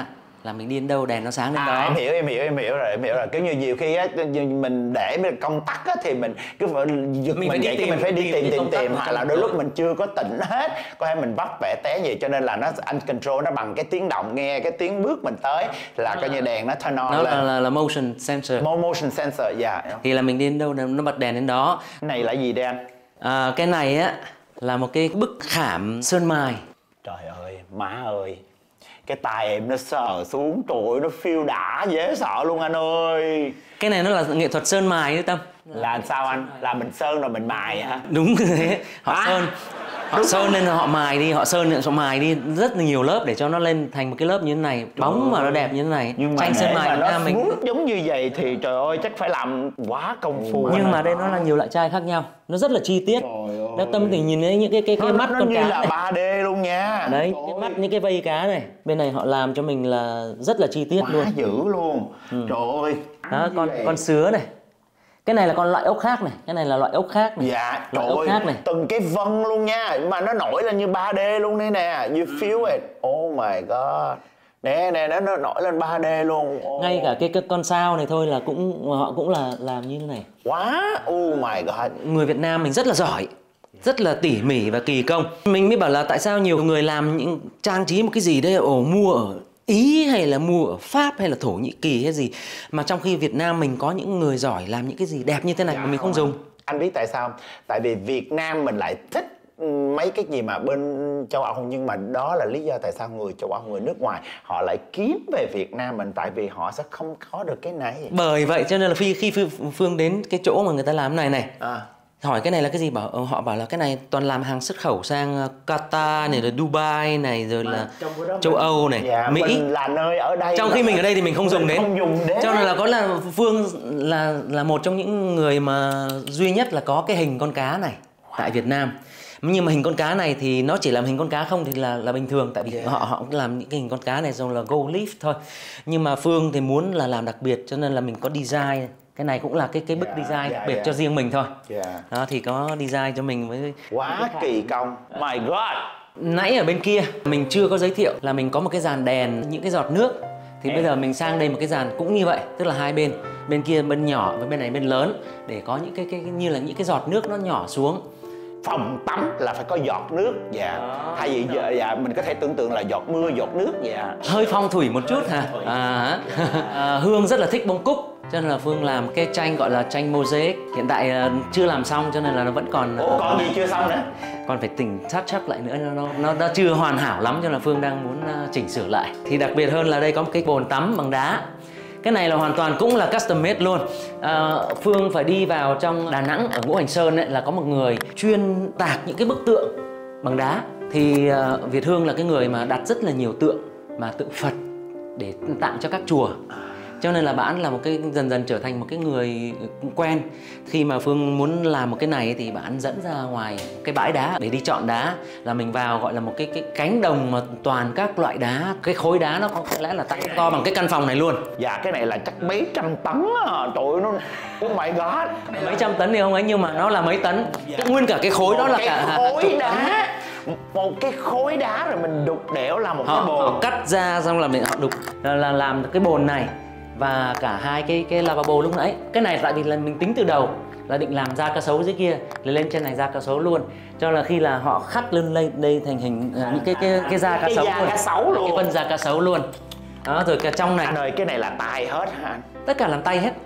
là mình đi đến đâu đèn nó sáng đến à, đó. Em hiểu, em hiểu, em hiểu rồi, em hiểu rồi. Kiểu như nhiều khi á, mình để mình công tắc á, thì mình cứ phải giật mình, mình vậy tìm, mình phải đi tìm tìm tìm, tìm hoặc là đôi lúc mình chưa có tỉnh hết, có thể mình vấp vẽ té gì, cho nên là nó anh control nó bằng cái tiếng động, nghe cái tiếng bước mình tới là coi như đèn nó turn on nó lên. là, là, là motion sensor. Motion sensor, dạ. Yeah. Thì là mình đi đến đâu nó bật đèn đến đó. Cái này là gì đây anh? À, cái này á là một cái bức khảm sơn mài. Trời ơi, má ơi, cái tay em nó sờ xuống, trời ơi, nó feel đã dễ sợ luôn anh ơi. Cái này nó là nghệ thuật sơn mài đấy Tâm. Là sao anh? Là mình sơn rồi mình mài hả? Đúng thế, họ à? sơn họ Đúng sơn rồi. Nên là họ mài đi, họ sơn họ mài đi rất là nhiều lớp để cho nó lên thành một cái lớp như thế này, bóng mà nó đẹp như thế này. Nhưng mà tranh sơn mài mà nó mình smooth giống như vậy thì trời ơi chắc phải làm quá công phu. Nhưng mà đây nó là nhiều loại chai khác nhau, nó rất là chi tiết. Đó, Tâm thì nhìn thấy những cái cái cái nó, mắt nó con như cá là này. ba D luôn nha. Đấy, cái mắt những cái vây cá này, bên này họ làm cho mình là rất là chi tiết quá luôn. dữ luôn. Ừ. Trời ơi. Đó, con con sứa này. Cái này là con loại ốc khác này, cái này là loại ốc khác này. Dạ, loại trời ốc ơi, khác này. từng cái vân luôn nha, mà nó nổi lên như ba D luôn đây nè, you feel it. Oh my god. Nè nè nó nó nổi lên ba D luôn. Oh. Ngay cả cái, cái con sao này thôi là cũng họ cũng là làm như thế này. Quá, oh my god. Người Việt Nam mình rất là giỏi, rất là tỉ mỉ và kỳ công. Mình mới bảo là tại sao nhiều người làm những trang trí một cái gì đấy, ồ mua ở Ý hay là mua ở Pháp hay là Thổ Nhĩ Kỳ hay gì, mà trong khi Việt Nam mình có những người giỏi làm những cái gì đẹp như thế này, dạ, mà mình không dùng. Anh biết tại sao? Tại vì Việt Nam mình lại thích mấy cái gì mà bên châu Âu, nhưng mà đó là lý do tại sao người châu Âu, người nước ngoài họ lại kiếm về Việt Nam mình, tại vì họ sẽ không có được cái này. Bởi vậy cho nên là khi khi Phương đến cái chỗ mà người ta làm này này, à, hỏi cái này là cái gì, bảo họ bảo là cái này toàn làm hàng xuất khẩu sang Qatar này, rồi Dubai này, rồi là châu mình, Âu này, dạ, Mỹ. Mình là nơi ở đây. Trong khi mình ở đây thì mình không dùng đến. Không dùng đến. Cho nên là có là Phương là là một trong những người mà duy nhất là có cái hình con cá này tại Việt Nam. Nhưng mà hình con cá này thì nó chỉ làm hình con cá không thì là là bình thường, tại vì yeah. họ họ cũng làm những cái hình con cá này giống là gold leaf thôi. Nhưng mà Phương thì muốn là làm đặc biệt, cho nên là mình có design. Cái này cũng là cái cái bức yeah, design yeah, đặc biệt yeah. cho riêng mình thôi. Yeah. Đó thì có design cho mình với quá kỳ công. My God. Nãy ở bên kia mình chưa có giới thiệu là mình có một cái dàn đèn những cái giọt nước. Thì bây giờ mình sang đây một cái dàn cũng như vậy, tức là hai bên, bên kia bên nhỏ và bên này bên lớn, để có những cái cái như là những cái giọt nước nó nhỏ xuống. Phòng tắm là phải có giọt nước, dạ. Đó, thay vì dạ, dạ mình có thể tưởng tượng là giọt mưa, giọt nước, dạ. Hơi phong thủy một chút hả? À, à, Hương rất là thích bông cúc, cho nên là Phương làm cái tranh gọi là tranh mosaic. Hiện tại uh, chưa làm xong cho nên là nó vẫn còn. Ủa, còn gì chưa xong nữa? Còn phải tỉnh touch up lại nữa, nó nó nó chưa hoàn hảo lắm, cho nên là Phương đang muốn uh, chỉnh sửa lại. Thì đặc biệt hơn là đây có một cái bồn tắm bằng đá. Cái này là hoàn toàn cũng là custom made luôn. à, Phương phải đi vào trong Đà Nẵng ở Ngũ Hành Sơn ấy, là có một người chuyên tạc những cái bức tượng bằng đá. Thì uh, Việt Hương là cái người mà đặt rất là nhiều tượng, mà tượng Phật để tặng cho các chùa. Cho nên là bạn là một cái dần dần trở thành một cái người quen. Khi mà Phương muốn làm một cái này thì bạn dẫn ra ngoài cái bãi đá để đi chọn đá, là mình vào gọi là một cái cái cánh đồng mà toàn các loại đá, cái khối đá nó có lẽ là to, to bằng cái căn phòng này luôn. Dạ cái này là chắc mấy trăm tấn à, trời ơi nó oh my god. Mấy trăm tấn thì không ấy, nhưng mà nó là mấy tấn. Dạ. Nguyên cả cái khối đó là cái cả khối đá. Một cái khối đá rồi mình đục đẽo làm một họ, cái bồn. Họ cắt ra xong là mình họ đục là, là làm cái bồn này. Và cả hai cái cái lavabo lúc nãy. Cái này tại vì là mình tính từ đầu là định làm da cá sấu dưới kia, lên trên này da cá sấu luôn. Cho là khi là họ khắc lên đây, đây thành hình à, những cái cái cái da cá cái sấu da luôn. Cá sấu luôn. Cái vân da cá sấu luôn. Đó, rồi cả trong này. Anh ơi cái này là tay hết hả anh? Tất cả làm tay hết.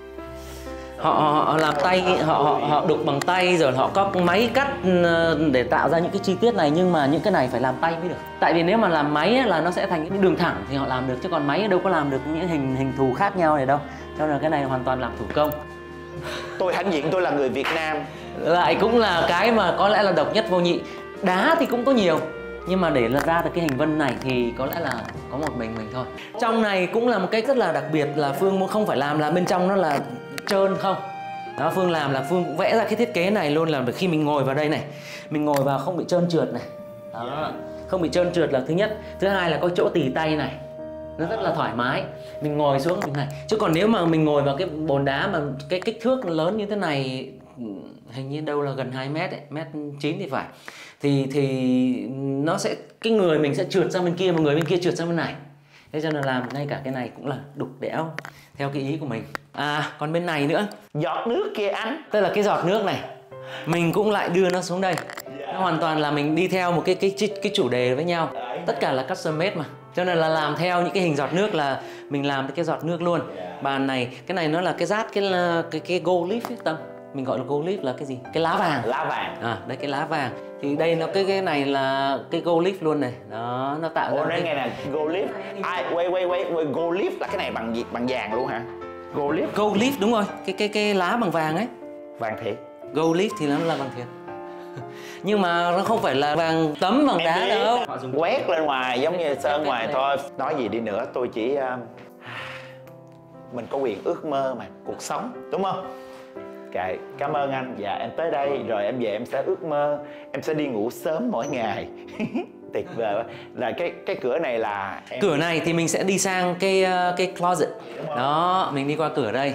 Họ, họ làm tay, họ, họ họ đục bằng tay, rồi họ có máy cắt để tạo ra những cái chi tiết này, nhưng mà những cái này phải làm tay mới được. Tại vì nếu mà làm máy là nó sẽ thành những đường thẳng thì họ làm được, chứ còn máy đâu có làm được những hình hình thù khác nhau này đâu. Cho nên cái này hoàn toàn làm thủ công. Tôi hãnh diện tôi là người Việt Nam. Lại cũng là cái mà có lẽ là độc nhất vô nhị. Đá thì cũng có nhiều, nhưng mà để ra được cái hình vân này thì có lẽ là có một mình mình thôi. Trong này cũng là một cái rất là đặc biệt là Phương không phải làm là bên trong nó là trơn không. Đó, Phương làm là Phương cũng vẽ ra cái thiết kế này luôn, là khi mình ngồi vào đây này, mình ngồi vào không bị trơn trượt này. Đó, không bị trơn trượt là thứ nhất. Thứ hai là có chỗ tì tay này, nó rất là thoải mái. Mình ngồi xuống mình này. Chứ còn nếu mà mình ngồi vào cái bồn đá mà cái kích thước lớn như thế này, hình như đâu là gần hai mét ấy, mét chín thì phải, thì thì nó sẽ cái người mình sẽ trượt sang bên kia, mà người bên kia trượt sang bên này. Thế cho nên làm ngay cả cái này cũng là đục đẽo theo cái ý của mình. À còn bên này nữa, giọt nước kia anh, tức là cái giọt nước này mình cũng lại đưa nó xuống đây. Nó hoàn toàn là mình đi theo một cái cái cái, cái chủ đề với nhau. Tất cả là custom made mà. Cho nên là làm theo những cái hình giọt nước là mình làm cái giọt nước luôn. Bàn này, cái này nó là cái rát cái cái cái gold leaf ấy, Tâm. Mình gọi là gold leaf là cái gì? Cái lá vàng. Lá vàng. À, đây cái lá vàng. Thì đây nó cái cái này là cái gold leaf luôn này. Đó, nó tạo ra. Ồ, đây nghe nè, gold leaf. Ai, wait wait wait, wait, gold leaf là cái này bằng bằng vàng luôn hả? Gold leaf. Gold leaf đúng rồi, cái cái cái lá bằng vàng ấy. Vàng thiệt. Gold leaf thì nó là vàng thiệt. Nhưng mà nó không phải là vàng tấm bằng đá đâu. Họ dùng quét lên ngoài giống như sơn ngoài thôi. Nói gì đi nữa, tôi chỉ uh, mình có quyền ước mơ mà, cuộc sống, đúng không? Kệ, cảm ơn anh. Dạ em tới đây rồi em về em sẽ ước mơ, em sẽ đi ngủ sớm mỗi ngày. Tuyệt vời. Là cái cái cửa này là em... Cửa này thì mình sẽ đi sang cái cái closet. Đó, mình đi qua cửa đây.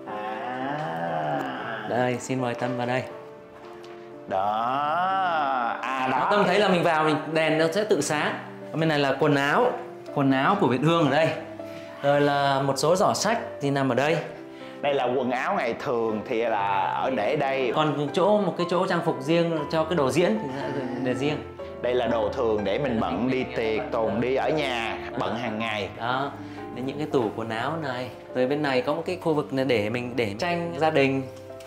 À. Đây, xin mời Tâm vào đây. Đó. À đó. Tâm thấy là mình vào mình đèn nó sẽ tự sáng. Bên này là quần áo, quần áo của Việt Hương ở đây. Rồi là một số giỏ sách thì nằm ở đây. Đây là quần áo ngày thường thì là ở để đây. Còn chỗ một cái chỗ trang phục riêng cho cái đồ diễn thì để riêng. Đây là đồ thường để mình bận đi tiệc tùng, đi ở nhà, bận hàng ngày. Đó, đến những cái tủ quần áo này. Rồi bên này có một cái khu vực để mình để tranh gia đình.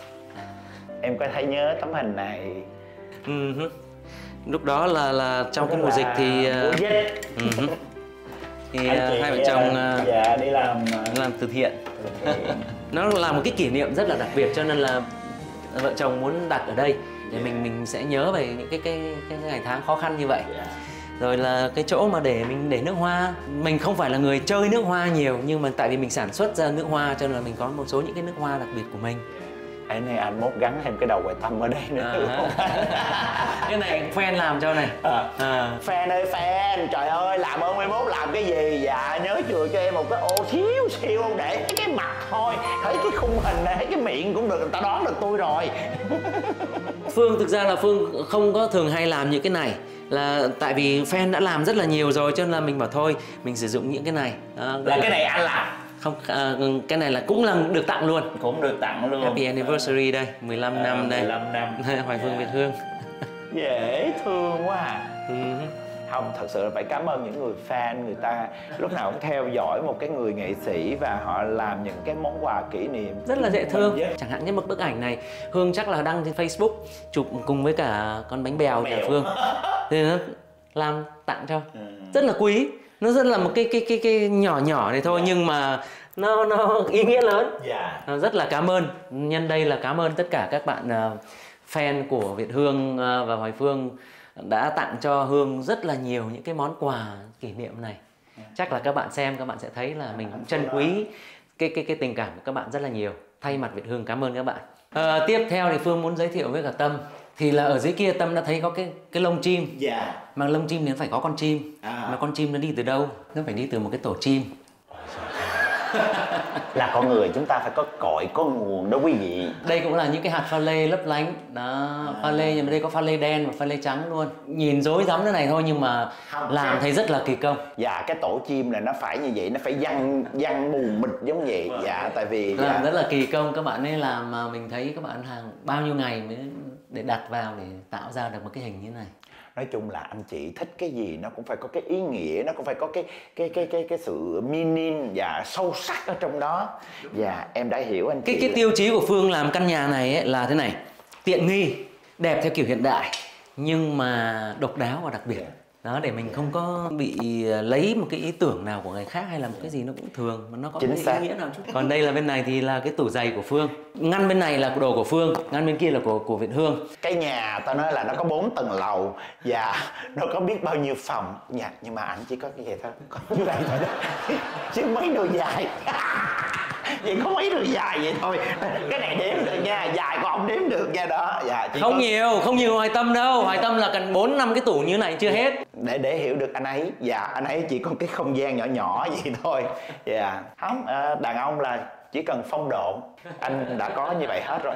Em có thấy nhớ tấm hình này. Uh-huh. Lúc đó là là trong cái mùa dịch thì mùa dịch. Uh-huh. Thì uh, hai vợ chồng uh, dạ, đi làm làm từ thiện. Nó là một cái kỷ niệm rất là đặc biệt cho nên là vợ chồng muốn đặt ở đây để mình mình sẽ nhớ về những cái cái cái ngày tháng khó khăn như vậy. Rồi là cái chỗ mà để mình để nước hoa. Mình không phải là người chơi nước hoa nhiều nhưng mà tại vì mình sản xuất ra nước hoa cho nên là mình có một số những cái nước hoa đặc biệt của mình. Cái này anh mốt gắn thêm cái đầu Hoài Tâm ở đây nữa. À, cái này fan làm cho này. À. À. Fan ơi fan, trời ơi làm ơn mai mốt làm cái gì? Dạ nhớ chừa cho em một cái ô xíu xíu để cái mặt thôi, thấy cái khung hình này, thấy cái miệng cũng được, người ta đoán được tôi rồi. Phương thực ra là Phương không có thường hay làm những cái này, là tại vì fan đã làm rất là nhiều rồi cho nên là mình bảo thôi mình sử dụng những cái này. À, là cái này anh làm? Không, à, cái này là cũng là được tặng luôn. Cũng được tặng luôn. Happy anniversary đây, mười lăm à, năm đây. mười lăm năm. Hoài Phương Việt Hương. Dễ thương quá à. Ừ. Không, thật sự là phải cảm ơn những người fan, người ta lúc nào cũng theo dõi một cái người nghệ sĩ và họ làm những cái món quà kỷ niệm rất là dễ thương. Chẳng hạn như một bức ảnh này Hương chắc là đăng trên Facebook chụp cùng với cả con bánh bèo của Phương, thì nó làm tặng cho, rất là quý. Nó rất là một cái cái cái cái nhỏ nhỏ này thôi nhưng mà nó nó ý nghĩa lớn. Yeah. Rất là cảm ơn. Nhân đây là cảm ơn tất cả các bạn uh, fan của Việt Hương uh, và Hoài Phương đã tặng cho Hương rất là nhiều những cái món quà kỷ niệm này. Yeah. Chắc là các bạn xem các bạn sẽ thấy là mình cũng trân quý cái cái cái tình cảm của các bạn rất là nhiều. Thay mặt Việt Hương cảm ơn các bạn. Uh, tiếp theo thì Phương muốn giới thiệu với cả Tâm. Thì là ở dưới kia Tâm đã thấy có cái cái lông chim. Yeah. Mà lông chim thì nó phải có con chim. À. Mà con chim nó đi từ đâu? Nó phải đi từ một cái tổ chim. Là con người chúng ta phải có cội, có nguồn đó quý vị. Đây cũng là những cái hạt pha lê lấp lánh. Đó, pha lê, nhưng mà đây có pha lê đen và pha lê trắng luôn. Nhìn rối rắm thế này thôi nhưng mà làm thấy rất là kỳ công. Dạ, cái tổ chim này nó phải như vậy, nó phải văng văng mù mịt giống vậy. Dạ, tại vì làm dạ. rất là kỳ công. Các bạn ấy làm mà mình thấy các bạn hàng bao nhiêu ngày mới để đặt vào để tạo ra được một cái hình như thế này. Nói chung là anh chị thích cái gì nó cũng phải có cái ý nghĩa, nó cũng phải có cái cái cái cái cái sự meaning và sâu sắc ở trong đó. Dạ, em đã hiểu anh chị. Cái cái là... tiêu chí của Phương làm căn nhà này ấy là thế này: tiện nghi, đẹp theo kiểu hiện đại nhưng mà độc đáo và đặc biệt. Đó, để mình không có bị lấy một cái ý tưởng nào của người khác hay là một cái gì nó cũng thường mà nó có chính cái xác. ý nghĩa nào chút. Còn đây là bên này thì là cái tủ giày của Phương, ngăn bên này là đồ của Phương, ngăn bên kia là của của Việt Hương. Cái nhà tao nói là nó có bốn tầng lầu và nó có biết bao nhiêu phòng nhà, nhưng mà anh chỉ có cái gì thôi, có như vậy thôi đó. Chứ mấy đôi dài. Vậy có mấy đôi dài vậy thôi. Cái này đếm được nha, dài của ông đếm được nha đó. Dạ, không có... nhiều, không nhiều Hoài Tâm đâu. Hoài Tâm là cần bốn năm cái tủ như này chưa hết. Để để hiểu được anh ấy, dạ anh ấy chỉ có cái không gian nhỏ nhỏ vậy thôi. Dạ, không, đàn ông là chỉ cần phong độ, anh đã có như vậy hết rồi.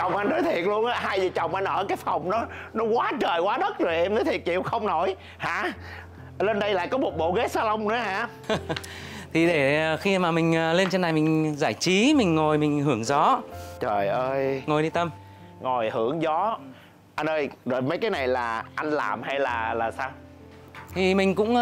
chồng anh nói thiệt luôn á, hai vợ chồng anh ở cái phòng nó nó quá trời quá đất rồi, em nói thiệt chịu không nổi hả? Lên đây lại có một bộ ghế salon nữa hả? Thì để khi mà mình lên trên này mình giải trí, mình ngồi mình hưởng gió. Trời ơi. Ngồi đi Tâm. Ngồi hưởng gió. Anh ơi, rồi mấy cái này là anh làm hay là là sao? Thì mình cũng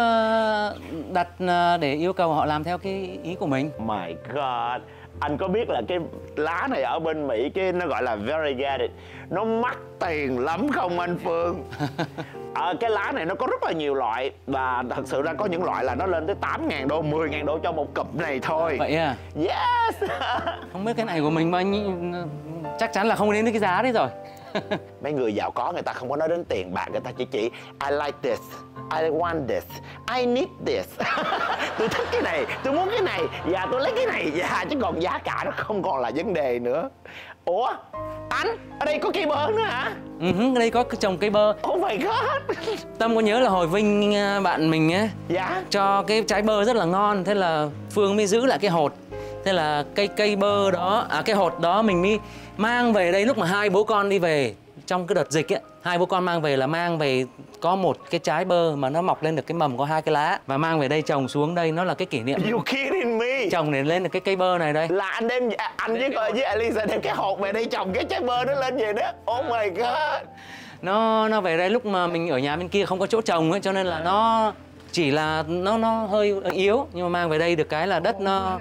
đặt để yêu cầu họ làm theo cái ý của mình. My God. Anh có biết là cái lá này ở bên Mỹ cái nó gọi là variegated, nó mắc tiền lắm không anh Phương? À, cái lá này nó có rất là nhiều loại và thật sự ra có những loại là nó lên tới tám ngàn đô, mười ngàn đô cho một cụp này thôi. Vậy à? Yes. Không biết cái này của mình bao nhiêu, chắc chắn là không đến cái giá đấy rồi. Mấy người giàu có người ta không có nói đến tiền bạc, người ta chỉ chỉ I like this, I want this, I need this. Tôi thích cái này, tôi muốn cái này, và tôi lấy cái này, và chứ còn giá cả nó không còn là vấn đề nữa. Ủa, anh, ở đây có cây bơ nữa hả? Ừ, ở đây có trồng cây bơ. Oh my God. Tâm có nhớ là hồi Vinh bạn mình á, dạ, cho cái trái bơ rất là ngon, thế là Phương mới giữ lại cái hột. Thế là cây cây bơ đó, à cái hột đó mình mới mang về đây lúc mà hai bố con đi về trong cái đợt dịch ấy, hai bố con mang về là mang về có một cái trái bơ mà nó mọc lên được cái mầm có hai cái lá và mang về đây trồng xuống đây, nó là cái kỷ niệm. You kidding me? Trồng để lên được cái cây bơ này đây. Là anh đem anh với coi với Elisa đem cái hột về đây trồng cái trái bơ nó lên vậy đó. Oh my God. Nó nó về đây lúc mà mình ở nhà bên kia không có chỗ trồng ấy, cho nên là nó chỉ là nó nó hơi yếu, nhưng mà mang về đây được cái là đất nó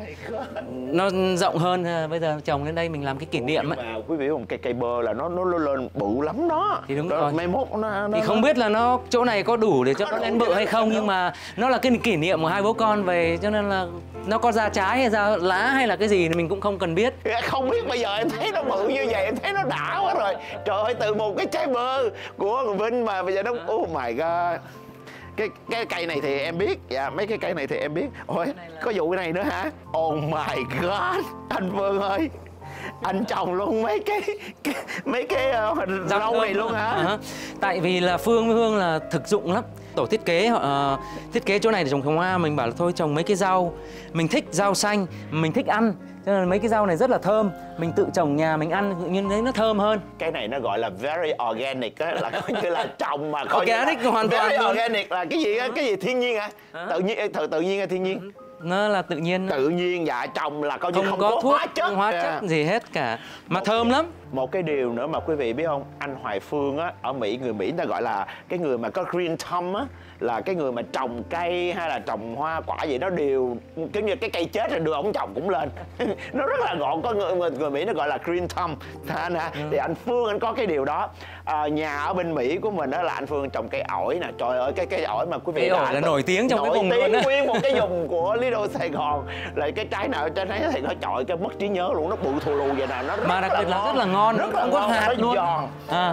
nó rộng hơn, bây giờ trồng lên đây mình làm cái kỷ niệm ấy. Mà quý vị một cây cây bơ là nó nó lên bự lắm đó. Thì đúng rồi. rồi. Mai mốt nó, nó thì không biết là nó chỗ này có đủ để cho nó lên bự hay không, nhưng mà nó là cái kỷ niệm của hai bố con về, cho nên là nó có ra trái hay ra lá hay là cái gì thì mình cũng không cần biết. Không biết, bây giờ em thấy nó bự như vậy em thấy nó đã quá rồi. Trời ơi, từ một cái trái bơ của người Vinh mà bây giờ nó oh my God. Cái, cái cây này thì em biết, dạ mấy cái cây này thì em biết. Ôi, có vụ này nữa hả? Oh my God, anh Phương ơi, anh trồng luôn mấy cái, cái mấy cái uh, rau này luôn hả? À, tại vì là Phương với Hương là thực dụng lắm. Tổ thiết kế họ uh, thiết kế chỗ này để trồng trồng hoa, mình bảo là thôi trồng mấy cái rau, mình thích rau xanh, mình thích ăn, cho nên mấy cái rau này rất là thơm, mình tự trồng nhà mình ăn tự nhiên thấy nó thơm hơn. Cái này nó gọi là very organic á, là coi như là trồng mà coi organic như là hoàn toàn very luôn. Organic là cái gì á, cái gì thiên nhiên hả? À? Tự nhiên, tự tự nhiên hay thiên nhiên? Nó là tự nhiên. Tự nhiên, dạ, trồng là coi như không, không có có thuốc hóa chất, hóa chất gì hết cả, mà thơm lắm. Một cái điều nữa mà quý vị biết không, anh Hoài Phương á, ở Mỹ, người Mỹ ta gọi là cái người mà có green thumb á, là cái người mà trồng cây hay là trồng hoa quả gì đó đều kiểu như cái cây chết rồi đưa ổng trồng cũng lên. Nó rất là gọn, có người, người, người Mỹ nó gọi là green thumb. Nè, ừ. Thì anh Phương anh có cái điều đó. À, nhà ở bên Mỹ của mình đó là anh Phương trồng cây ổi nè, trời ơi cái cây ổi mà quý vị cây ổi là nổi tiếng trong nổi cái vùng tiếng luôn đó. Nguyên một cái vùng của Little Sài Gòn, lại cái trái nào trên đấy thì nó chọi cái mất trí nhớ luôn, nó bự thù lù vậy nè, nó rất mà đặc biệt là, là rất là ngon, rất là không có ngon, hạt nó luôn. giòn. À.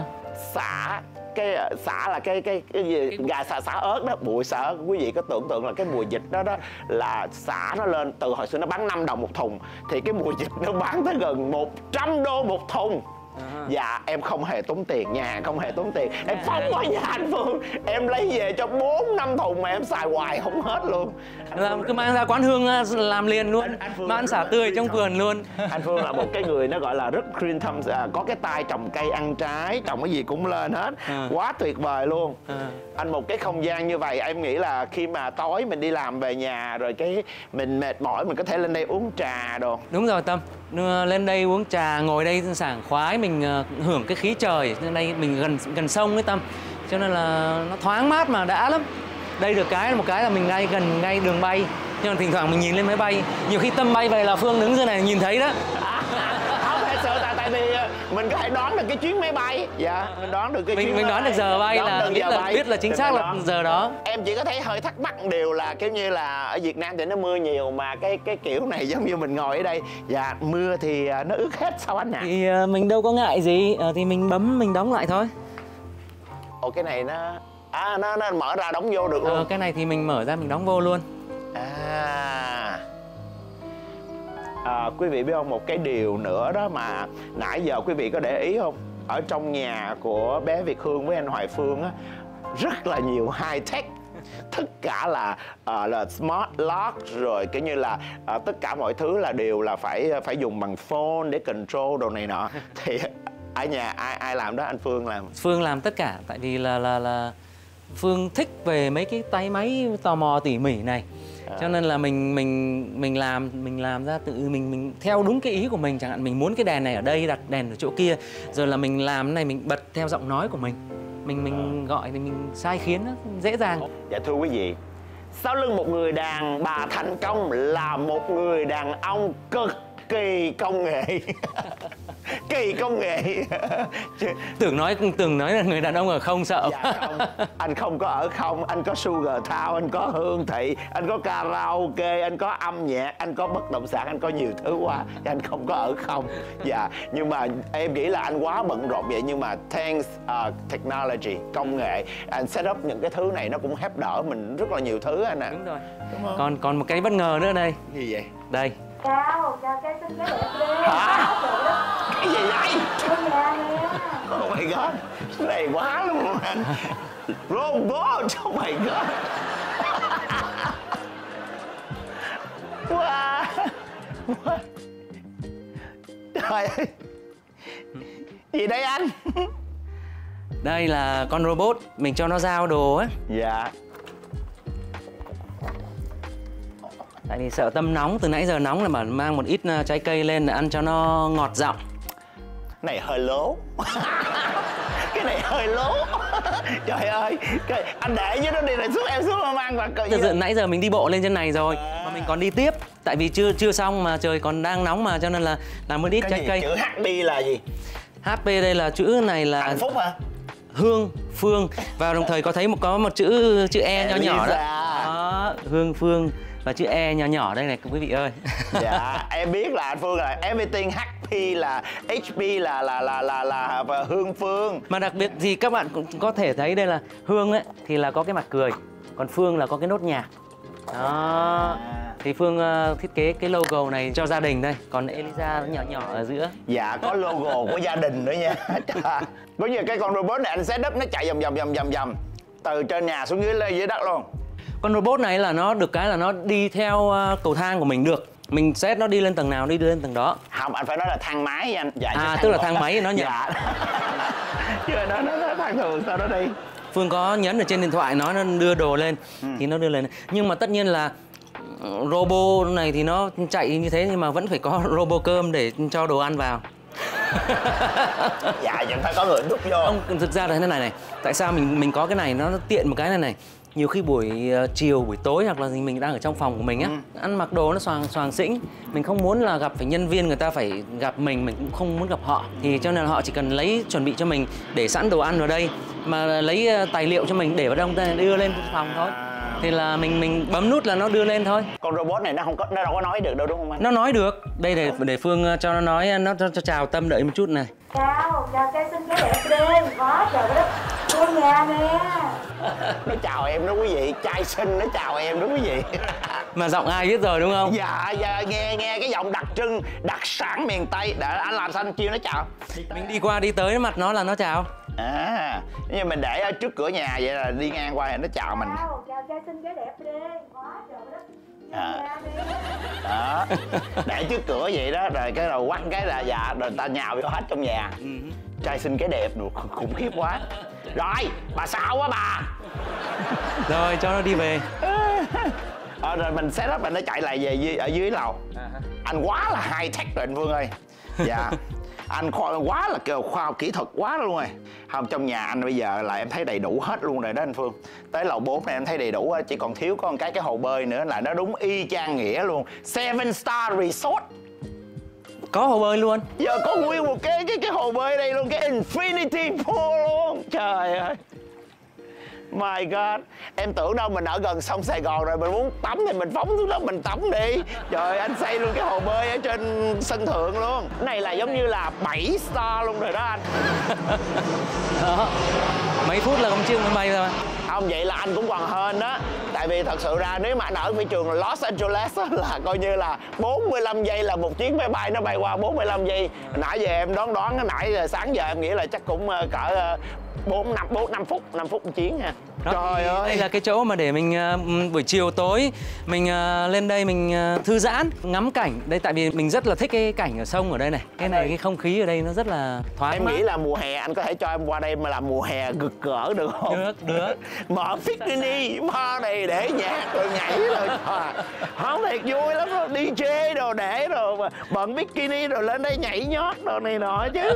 Xả cái xả là cái cái cái gì cái... gà xả xả ớt đó, bụi xả ớt, quý vị có tưởng tượng là cái mùa dịch đó đó là xả nó lên từ hồi xưa nó bán năm đồng một thùng, thì cái mùa dịch nó bán tới gần một trăm đô một thùng. À. Dạ em không hề tốn tiền, nhà không hề tốn tiền, em phóng qua nhà anh Phương, em lấy về cho bốn năm thùng mà em xài hoài không hết luôn. Làm cứ mang ra quán Hương làm liền luôn, anh, anh mà ăn xả tươi trong vườn luôn. Anh Phương là một cái người nó gọi là rất green thumb, à, có cái tay trồng cây ăn trái, trồng cái gì cũng lên hết. À. Quá tuyệt vời luôn. À. Anh một cái không gian như vậy em nghĩ là khi mà tối mình đi làm về nhà rồi cái mình mệt mỏi mình có thể lên đây uống trà đồ. Đúng rồi Tâm, lên đây uống trà, ngồi đây sảng khoái, mình hưởng cái khí trời. Nên đây mình gần gần sông với Tâm, cho nên là nó thoáng mát mà đã lắm. Đây được cái là một cái là mình ngay gần ngay đường bay, nhưng mà thỉnh thoảng mình nhìn lên máy bay, nhiều khi Tâm bay về là Phương đứng dưới này nhìn thấy đó. À, không phải sợ, tại tại vì mình có thể đoán được cái chuyến máy bay. Dạ, mình đoán được cái mình, chuyến mình đoán được giờ bay, là biết là bay. biết là chính xác là giờ đó. Em chỉ có thấy hơi thắc mắc điều là kiểu như là ở Việt Nam thì nó mưa nhiều, mà cái cái kiểu này giống như mình ngồi ở đây, dạ mưa thì nó ướt hết sao anh ạ? À? Thì mình đâu có ngại gì, thì mình bấm mình đóng lại thôi. Ồ, cái này nó à nó nó mở ra đóng vô được luôn. Ờ, cái này thì mình mở ra mình đóng vô luôn. À. À, quý vị biết không, một cái điều nữa đó mà nãy giờ quý vị có để ý không, ở trong nhà của bé Việt Hương với anh Hoài Phương á rất là nhiều high tech, tất cả là uh, là smart lock, rồi kiểu như là uh, tất cả mọi thứ là đều là phải phải dùng bằng phone để control đồ này nọ. Thì Ở nhà ai ai làm đó? Anh Phương làm? Phương làm tất cả, tại vì là là là Phương thích về mấy cái tay máy tò mò tỉ mỉ này. À. Cho nên là mình mình mình làm mình làm ra tự mình mình theo đúng cái ý của mình, chẳng hạn mình muốn cái đèn này ở đây, đặt đèn ở chỗ kia, rồi là mình làm cái này mình bật theo giọng nói của mình. Mình mình à. gọi thì mình sai khiến nó dễ dàng. Dạ thưa quý vị, sau lưng một người đàn bà thành công là một người đàn ông cực kỳ công nghệ. Kỳ công nghệ. Tưởng nói tưởng nói là người đàn ông ở không sợ. Dạ không, anh không có ở không, anh có Sugar Town, anh có Hương Thị, anh có karaoke, anh có âm nhạc, anh có bất động sản, anh có nhiều thứ quá, chứ anh không có ở không. Dạ, nhưng mà em nghĩ là anh quá bận rộn vậy, nhưng mà thanks uh, technology, công nghệ, anh set up những cái thứ này nó cũng help đỡ mình rất là nhiều thứ anh ạ. À. Đúng rồi. Đúng không? Còn còn một cái bất ngờ nữa đây. Gì vậy? Đây. Chào, chào cái xinh cái đẹp đi. Hả? Cái gì vậy? Bên nhà nè. Oh my god, cái này quá luôn anh. Robot, oh my god. Wow. Wow. Trời ơi. Gì đây anh? Đây là con robot, mình cho nó giao đồ á. Dạ. Tại vì sợ Tâm nóng, từ nãy giờ nóng là bảo mang một ít trái cây lên để ăn cho nó ngọt giọng. Này hơi lố. Cái này hơi lố. Trời ơi, cái, anh để với nó đi rồi xuống em xuống mà mang và Thật sự nãy giờ mình đi bộ lên trên này rồi, à. mà mình còn đi tiếp. Tại vì chưa chưa xong mà trời còn đang nóng mà, cho nên là làm một ít cái trái gì? cây. Chữ hát pê là gì? hát pê đây là chữ này là hạnh phúc hả? Hương, Phương, và đồng thời có thấy một có một chữ chữ E nho nhỏ đó. Đó, Hương, Phương và chữ E nhỏ nhỏ đây này quý vị ơi. Dạ, em biết là anh Phương là everything hát pê là hát pê là là là là là và Hương Phương. Mà đặc biệt thì các bạn cũng có thể thấy đây là Hương ấy thì là có cái mặt cười, còn Phương là có cái nốt nhạc. Đó. Thì Phương uh, thiết kế cái logo này cho gia đình đây, còn Elisa nhỏ nhỏ ở giữa. Dạ, có logo của gia đình nữa nha. Có như cái con robot này anh set up nó chạy vòng vòng vòng vòng vòng từ trên nhà xuống dưới lên dưới đất luôn. Con robot này là nó được cái là nó đi theo uh, cầu thang của mình được. Mình set nó đi lên tầng nào đi lên tầng đó. Không, anh phải nói là thang máy anh. Dạ, à, tức là thang máy nó nhầm. Dạ. Chứ nó nó nó thang thường sao nó đi. Phương có nhấn ở trên điện thoại nó nó đưa đồ lên ừ. thì nó đưa lên. Nhưng mà tất nhiên là robot này thì nó chạy như thế nhưng mà vẫn phải có robot cơm để cho đồ ăn vào. Dạ, vẫn phải có người đút vô. Không, thực ra là thế này này. Tại sao mình mình có cái này nó tiện một cái này này. Nhiều khi buổi uh, chiều, buổi tối hoặc là mình đang ở trong phòng của mình á, ừ. ăn mặc đồ nó xoàng xoàng xĩnh, mình không muốn là gặp phải nhân viên người ta phải gặp mình, mình cũng không muốn gặp họ, thì cho nên là họ chỉ cần lấy chuẩn bị cho mình để sẵn đồ ăn vào đây, mà lấy uh, tài liệu cho mình để vào đông đưa lên phòng thôi, thì là mình mình bấm nút là nó đưa lên thôi. Con robot này nó không có nó đâu có nói được đâu đúng không anh? Nó nói được. Đây để để Phương uh, cho nó nói, nó cho, cho chào Tâm, đợi một chút này. Chào, chào cái xinh cái đẹp đi. Có trời đất. Bên nhà nè. Nó chào em đó quý vị, trai xinh nó chào em đó quý vị. Mà giọng ai biết rồi đúng không? Dạ, dạ nghe nghe cái giọng đặc trưng, đặc sản miền Tây. Để anh làm sao anh chiêu nó chào. Mình đi qua đi tới mặt nó là nó chào. À, nhưng mình để ở trước cửa nhà vậy là đi ngang qua thì nó chào mình. Chào, chào trai xinh cái đẹp đi. Có trời đất. À. Đó, để trước cửa vậy đó, rồi cái đầu quăng cái là dạ, rồi ta nhào vô hết trong nhà. Ừ. Trai xinh cái đẹp được, khủng khiếp quá. Rồi, bà xạo quá bà. Rồi, cho nó đi về. À, rồi mình set up rồi nó chạy lại về dưới, ở dưới lầu. À. Anh quá là high tech rồi anh Vương ơi. Dạ. Anh quá là khoa học kỹ thuật quá luôn rồi. Không, trong nhà anh bây giờ là em thấy đầy đủ hết luôn rồi đó anh Phương. Tới lầu bốn này em thấy đầy đủ, chỉ còn thiếu có một cái cái hồ bơi nữa là nó đúng y chang nghĩa luôn. Seven Star Resort. Có hồ bơi luôn. Giờ có nguyên một cái cái cái hồ bơi đây luôn, cái Infinity Pool luôn. Trời ơi. My God, em tưởng đâu mình ở gần sông Sài Gòn rồi, mình muốn tắm thì mình phóng xuống đó mình tắm đi. Trời, anh xây luôn cái hồ bơi ở trên sân thượng luôn. Cái này là giống như là bảy star luôn rồi đó anh. Đó. Mấy phút là công chiếc máy bay thôi. Không, vậy là anh cũng còn hên đó. Tại vì thật sự ra nếu mà anh ở phi trường Los Angeles á, là coi như là bốn mươi lăm giây là một chuyến máy bay nó bay qua bốn mươi lăm giây. Nãy giờ em đoán đoán nãy giờ sáng giờ em nghĩ là chắc cũng cỡ bốn năm bốn năm phút năm phút một chuyến nha. Đó, Trời ơi, đây là cái chỗ mà để mình uh, buổi chiều tối mình uh, lên đây mình uh, thư giãn, ngắm cảnh. Đây tại vì mình rất là thích cái cảnh ở sông ở đây này. Cái này cái không khí ở đây nó rất là thoáng em mát. nghĩ là mùa hè anh có thể cho em qua đây mà làm mùa hè gực gỡ được không? Được, được. Mở bikini, mở này để nhạc rồi nhảy rồi. Không, thiệt vui lắm, đi jê đồ để rồi mà bận bikini rồi lên đây nhảy nhót đồ này nọ chứ.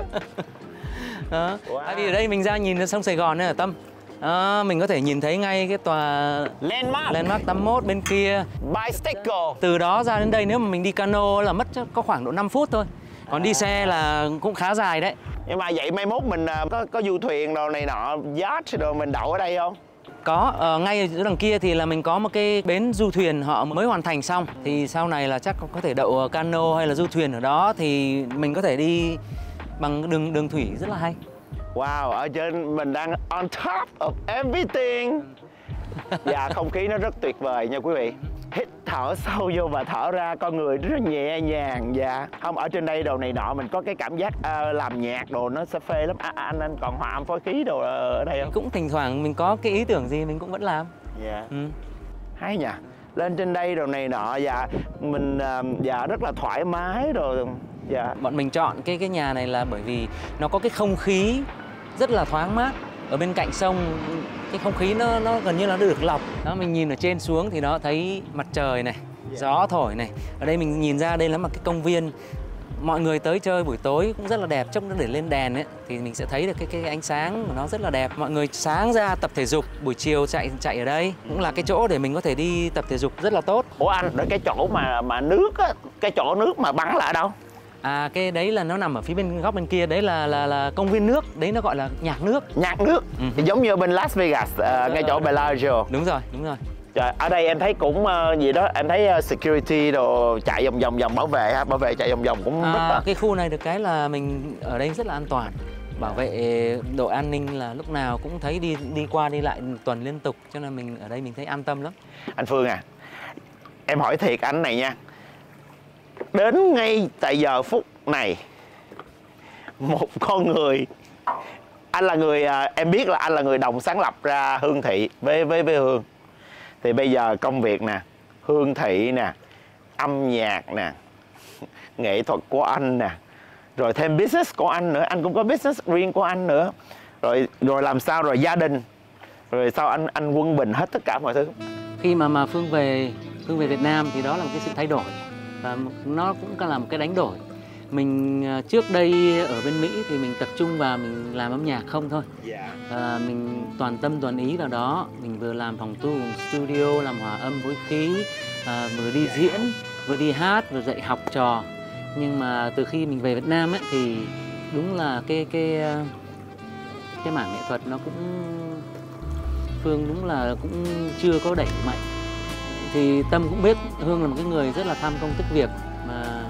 Đó. Wow. Tại vì ở đây mình ra nhìn sông Sài Gòn này là Tâm. Đó, mình có thể nhìn thấy ngay cái tòa Landmark, Landmark tám mốt bên kia. bicycle. Từ đó ra đến đây nếu mà mình đi cano là mất chắc có khoảng độ năm phút thôi. Còn đi xe là cũng khá dài đấy. Nhưng mà vậy mai mốt mình có có du thuyền đồ này nọ, yacht rồi mình đậu ở đây không? Có, ờ, ngay ở đằng kia thì là mình có một cái bến du thuyền họ mới hoàn thành xong. Thì sau này là chắc có thể đậu cano hay là du thuyền ở đó thì mình có thể đi bằng đường đường thủy rất là hay. Wow, ở trên mình đang on top of everything. Dạ, không khí nó rất tuyệt vời nha quý vị. Hít thở sâu vô và thở ra, con người rất nhẹ nhàng. Dạ, không ở trên đây đồ này nọ mình có cái cảm giác uh, làm nhạc đồ nó sẽ phê lắm. À, anh anh còn hòa âm phối khí đồ ở đây không? Cũng thỉnh thoảng mình có cái ý tưởng gì mình cũng vẫn làm. Dạ. Ừ. Hay nhỉ. Lên trên đây đồ này nọ, dạ mình uh, dạ rất là thoải mái rồi. Dạ. Bọn mình chọn cái cái nhà này là bởi vì nó có cái không khí rất là thoáng mát. Ở bên cạnh sông cái không khí nó nó gần như là được lọc. Đó, mình nhìn ở trên xuống thì nó thấy mặt trời này, gió thổi này. Ở đây mình nhìn ra đây là một cái công viên. Mọi người tới chơi buổi tối cũng rất là đẹp, trông nó để lên đèn ấy thì mình sẽ thấy được cái cái ánh sáng của nó rất là đẹp. Mọi người sáng ra tập thể dục, buổi chiều chạy chạy ở đây cũng là cái chỗ để mình có thể đi tập thể dục rất là tốt. Ủa anh, rồi cái chỗ mà mà nước á, cái chỗ nước mà bắn là ở đâu? À cái đấy là nó nằm ở phía bên góc bên kia, đấy là là là công viên nước, đấy nó gọi là nhạc nước. Nhạc nước. Ừ. Thì giống như bên Las Vegas, uh, ngay chỗ Bellagio. Đúng rồi, đúng rồi. Trời, ở đây em thấy cũng uh, gì đó, em thấy uh, security đồ chạy vòng vòng vòng bảo vệ ha, bảo vệ chạy vòng vòng cũng À, rất là. cái khu này được cái là mình ở đây rất là an toàn. Bảo vệ độ an ninh là lúc nào cũng thấy đi đi qua đi lại tuần liên tục, cho nên mình ở đây mình thấy an tâm lắm. Anh Phương à, em hỏi thiệt anh này nha. Đến ngay tại giờ phút này, một con người, anh là người, em biết là anh là người đồng sáng lập ra Hương Thị với với với Hương. Thì bây giờ công việc nè, Hương Thị nè, âm nhạc nè, nghệ thuật của anh nè, rồi thêm business của anh nữa, anh cũng có business riêng của anh nữa. Rồi rồi làm sao rồi gia đình, rồi sao anh anh quân bình hết tất cả mọi thứ. Khi mà mà Phương về Phương về Việt Nam thì đó là một cái sự thay đổi và nó cũng là một cái đánh đổi. Mình trước đây ở bên Mỹ thì mình tập trung vào mình làm âm nhạc không thôi. À, mình toàn tâm toàn ý vào đó. Mình vừa làm phòng tu, studio, làm hòa âm phối khí, à, vừa đi diễn, vừa đi hát, vừa dạy học trò. Nhưng mà từ khi mình về Việt Nam ấy thì đúng là cái cái cái mảng nghệ thuật nó cũng Phương đúng là cũng chưa có đẩy mạnh. Thì Tâm cũng biết Hương là một cái người rất là tham công tiếc việc mà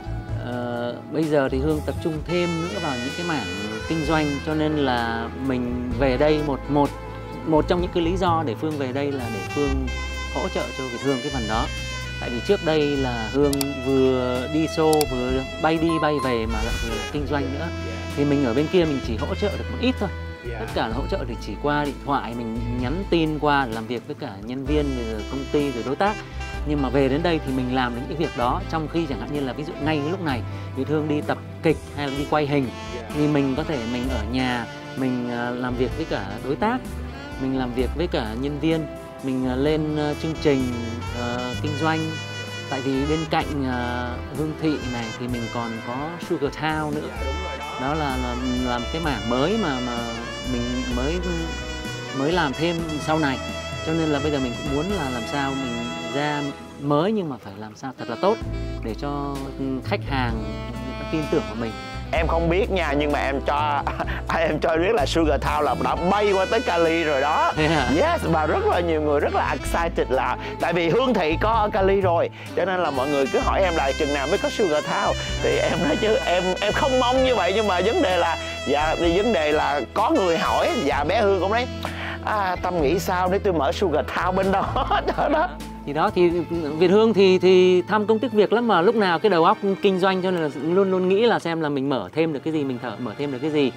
uh, bây giờ thì Hương tập trung thêm nữa vào những cái mảng kinh doanh, cho nên là mình về đây một một một trong những cái lý do để Phương về đây là để Phương hỗ trợ cho Việt Hương cái phần đó. Tại vì trước đây là Hương vừa đi show vừa bay đi bay về mà lại vừa kinh doanh nữa, thì mình ở bên kia mình chỉ hỗ trợ được một ít thôi. Tất cả là hỗ trợ thì chỉ qua điện thoại, mình nhắn tin qua để làm việc với cả nhân viên, rồi công ty, rồi đối tác. Nhưng mà về đến đây thì mình làm những cái việc đó, trong khi chẳng hạn như là ví dụ ngay lúc này Việt Hương đi tập kịch hay là đi quay hình thì mình có thể mình ở nhà mình làm việc với cả đối tác, mình làm việc với cả nhân viên, mình lên chương trình uh, kinh doanh. Tại vì bên cạnh uh, Hương Thị này thì mình còn có Sugar Town nữa. Đó là, là làm cái mảng mới mà mà mình mới mới làm thêm sau này. Cho nên là bây giờ mình cũng muốn là làm sao mình ra mới nhưng mà phải làm sao thật là tốt để cho khách hàng người ta tin tưởng vào mình. Em không biết nha, nhưng mà em cho em cho biết là Sugar Town là đã bay qua tới Cali rồi đó. Yeah. Yes, và rất là nhiều người rất là excited là tại vì Hương Thị có ở Cali rồi, cho nên là mọi người cứ hỏi em là chừng nào mới có Sugar Town. Thì em nói chứ em em không mong như vậy, nhưng mà vấn đề là dạ vấn đề là có người hỏi. Dạ bé Hương cũng nói à, Tâm nghĩ sao nếu tôi mở Sugar Town bên đó. Đó đó. Thì đó thì Việt Hương thì thì tham công tiếc việc lắm, mà lúc nào cái đầu óc kinh doanh, cho nên là luôn luôn nghĩ là xem là mình mở thêm được cái gì, mình thở mở thêm được cái gì.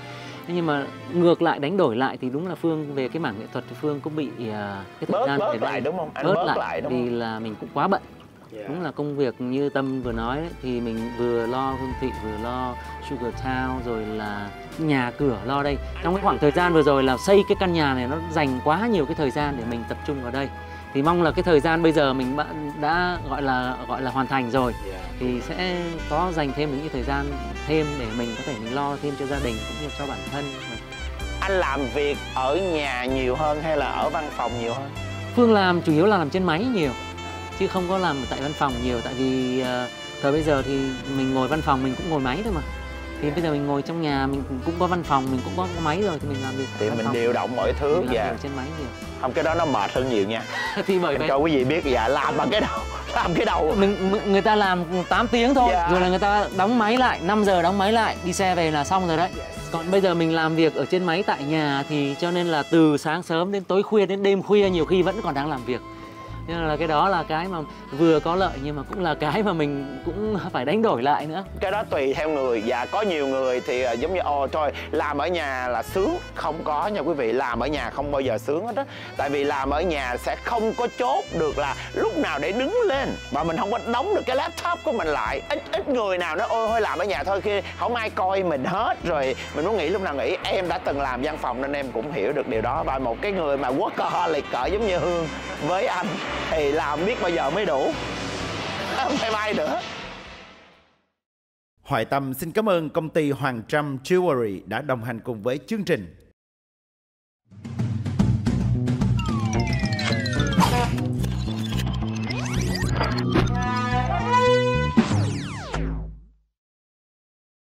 Thế nhưng mà ngược lại đánh đổi lại thì đúng là Phương về cái mảng nghệ thuật thì Phương cũng bị uh, cái thời bớt, gian bớt để lại đúng không? Anh bớt, bớt lại, lại đúng vì không? là mình cũng quá bận. Yeah. Đúng là công việc như Tâm vừa nói đấy, thì mình vừa lo Hương Thị, vừa lo Sugar Town, rồi là nhà cửa lo đây. Trong cái khoảng thời gian vừa rồi là xây cái căn nhà này nó dành quá nhiều cái thời gian để mình tập trung vào đây. Thì mong là cái thời gian bây giờ mình đã gọi là gọi là hoàn thành rồi, yeah. thì sẽ có dành thêm những cái thời gian thêm để mình có thể mình lo thêm cho gia đình cũng như cho bản thân. Anh làm việc ở nhà nhiều hơn hay là ở văn phòng nhiều hơn? Phương làm chủ yếu là làm trên máy nhiều, chứ không có làm tại văn phòng nhiều. Tại vì uh, thời bây giờ thì mình ngồi văn phòng mình cũng ngồi máy thôi mà. Thì bây giờ mình ngồi trong nhà mình cũng có văn phòng, mình cũng có máy rồi thì mình làm việc thì mình điều động mọi thứ và dạ. trên máy nhiều. Không, cái đó nó mệt hơn nhiều nha. Thì bởi vậy cho quý vị biết, dạ làm bằng cái đầu, làm cái đầu. Mình người ta làm tám tiếng thôi, dạ. rồi là người ta đóng máy lại, năm giờ đóng máy lại, đi xe về là xong rồi đấy. Còn bây giờ mình làm việc ở trên máy tại nhà thì cho nên là từ sáng sớm đến tối khuya đến đêm khuya nhiều khi vẫn còn đang làm việc. Nên là cái đó là cái mà vừa có lợi nhưng mà cũng là cái mà mình cũng phải đánh đổi lại nữa. Cái đó tùy theo người, và có nhiều người thì giống như ồ thôi làm ở nhà là sướng. Không có nha quý vị, làm ở nhà không bao giờ sướng hết á. Tại vì làm ở nhà sẽ không có chốt được là lúc nào để đứng lên, và mình không có đóng được cái laptop của mình lại. Ít ít người nào nói ôi thôi làm ở nhà thôi, khi không ai coi mình hết rồi mình muốn nghỉ lúc nào nghỉ. Em đã từng làm văn phòng nên em cũng hiểu được điều đó. Và một cái người mà workaholic cỡ giống như Hương với anh thì làm biết bao giờ mới đủ, không phải mai nữa. Hoài Tâm xin cảm ơn công ty Hoàng Trâm Jewelry đã đồng hành cùng với chương trình.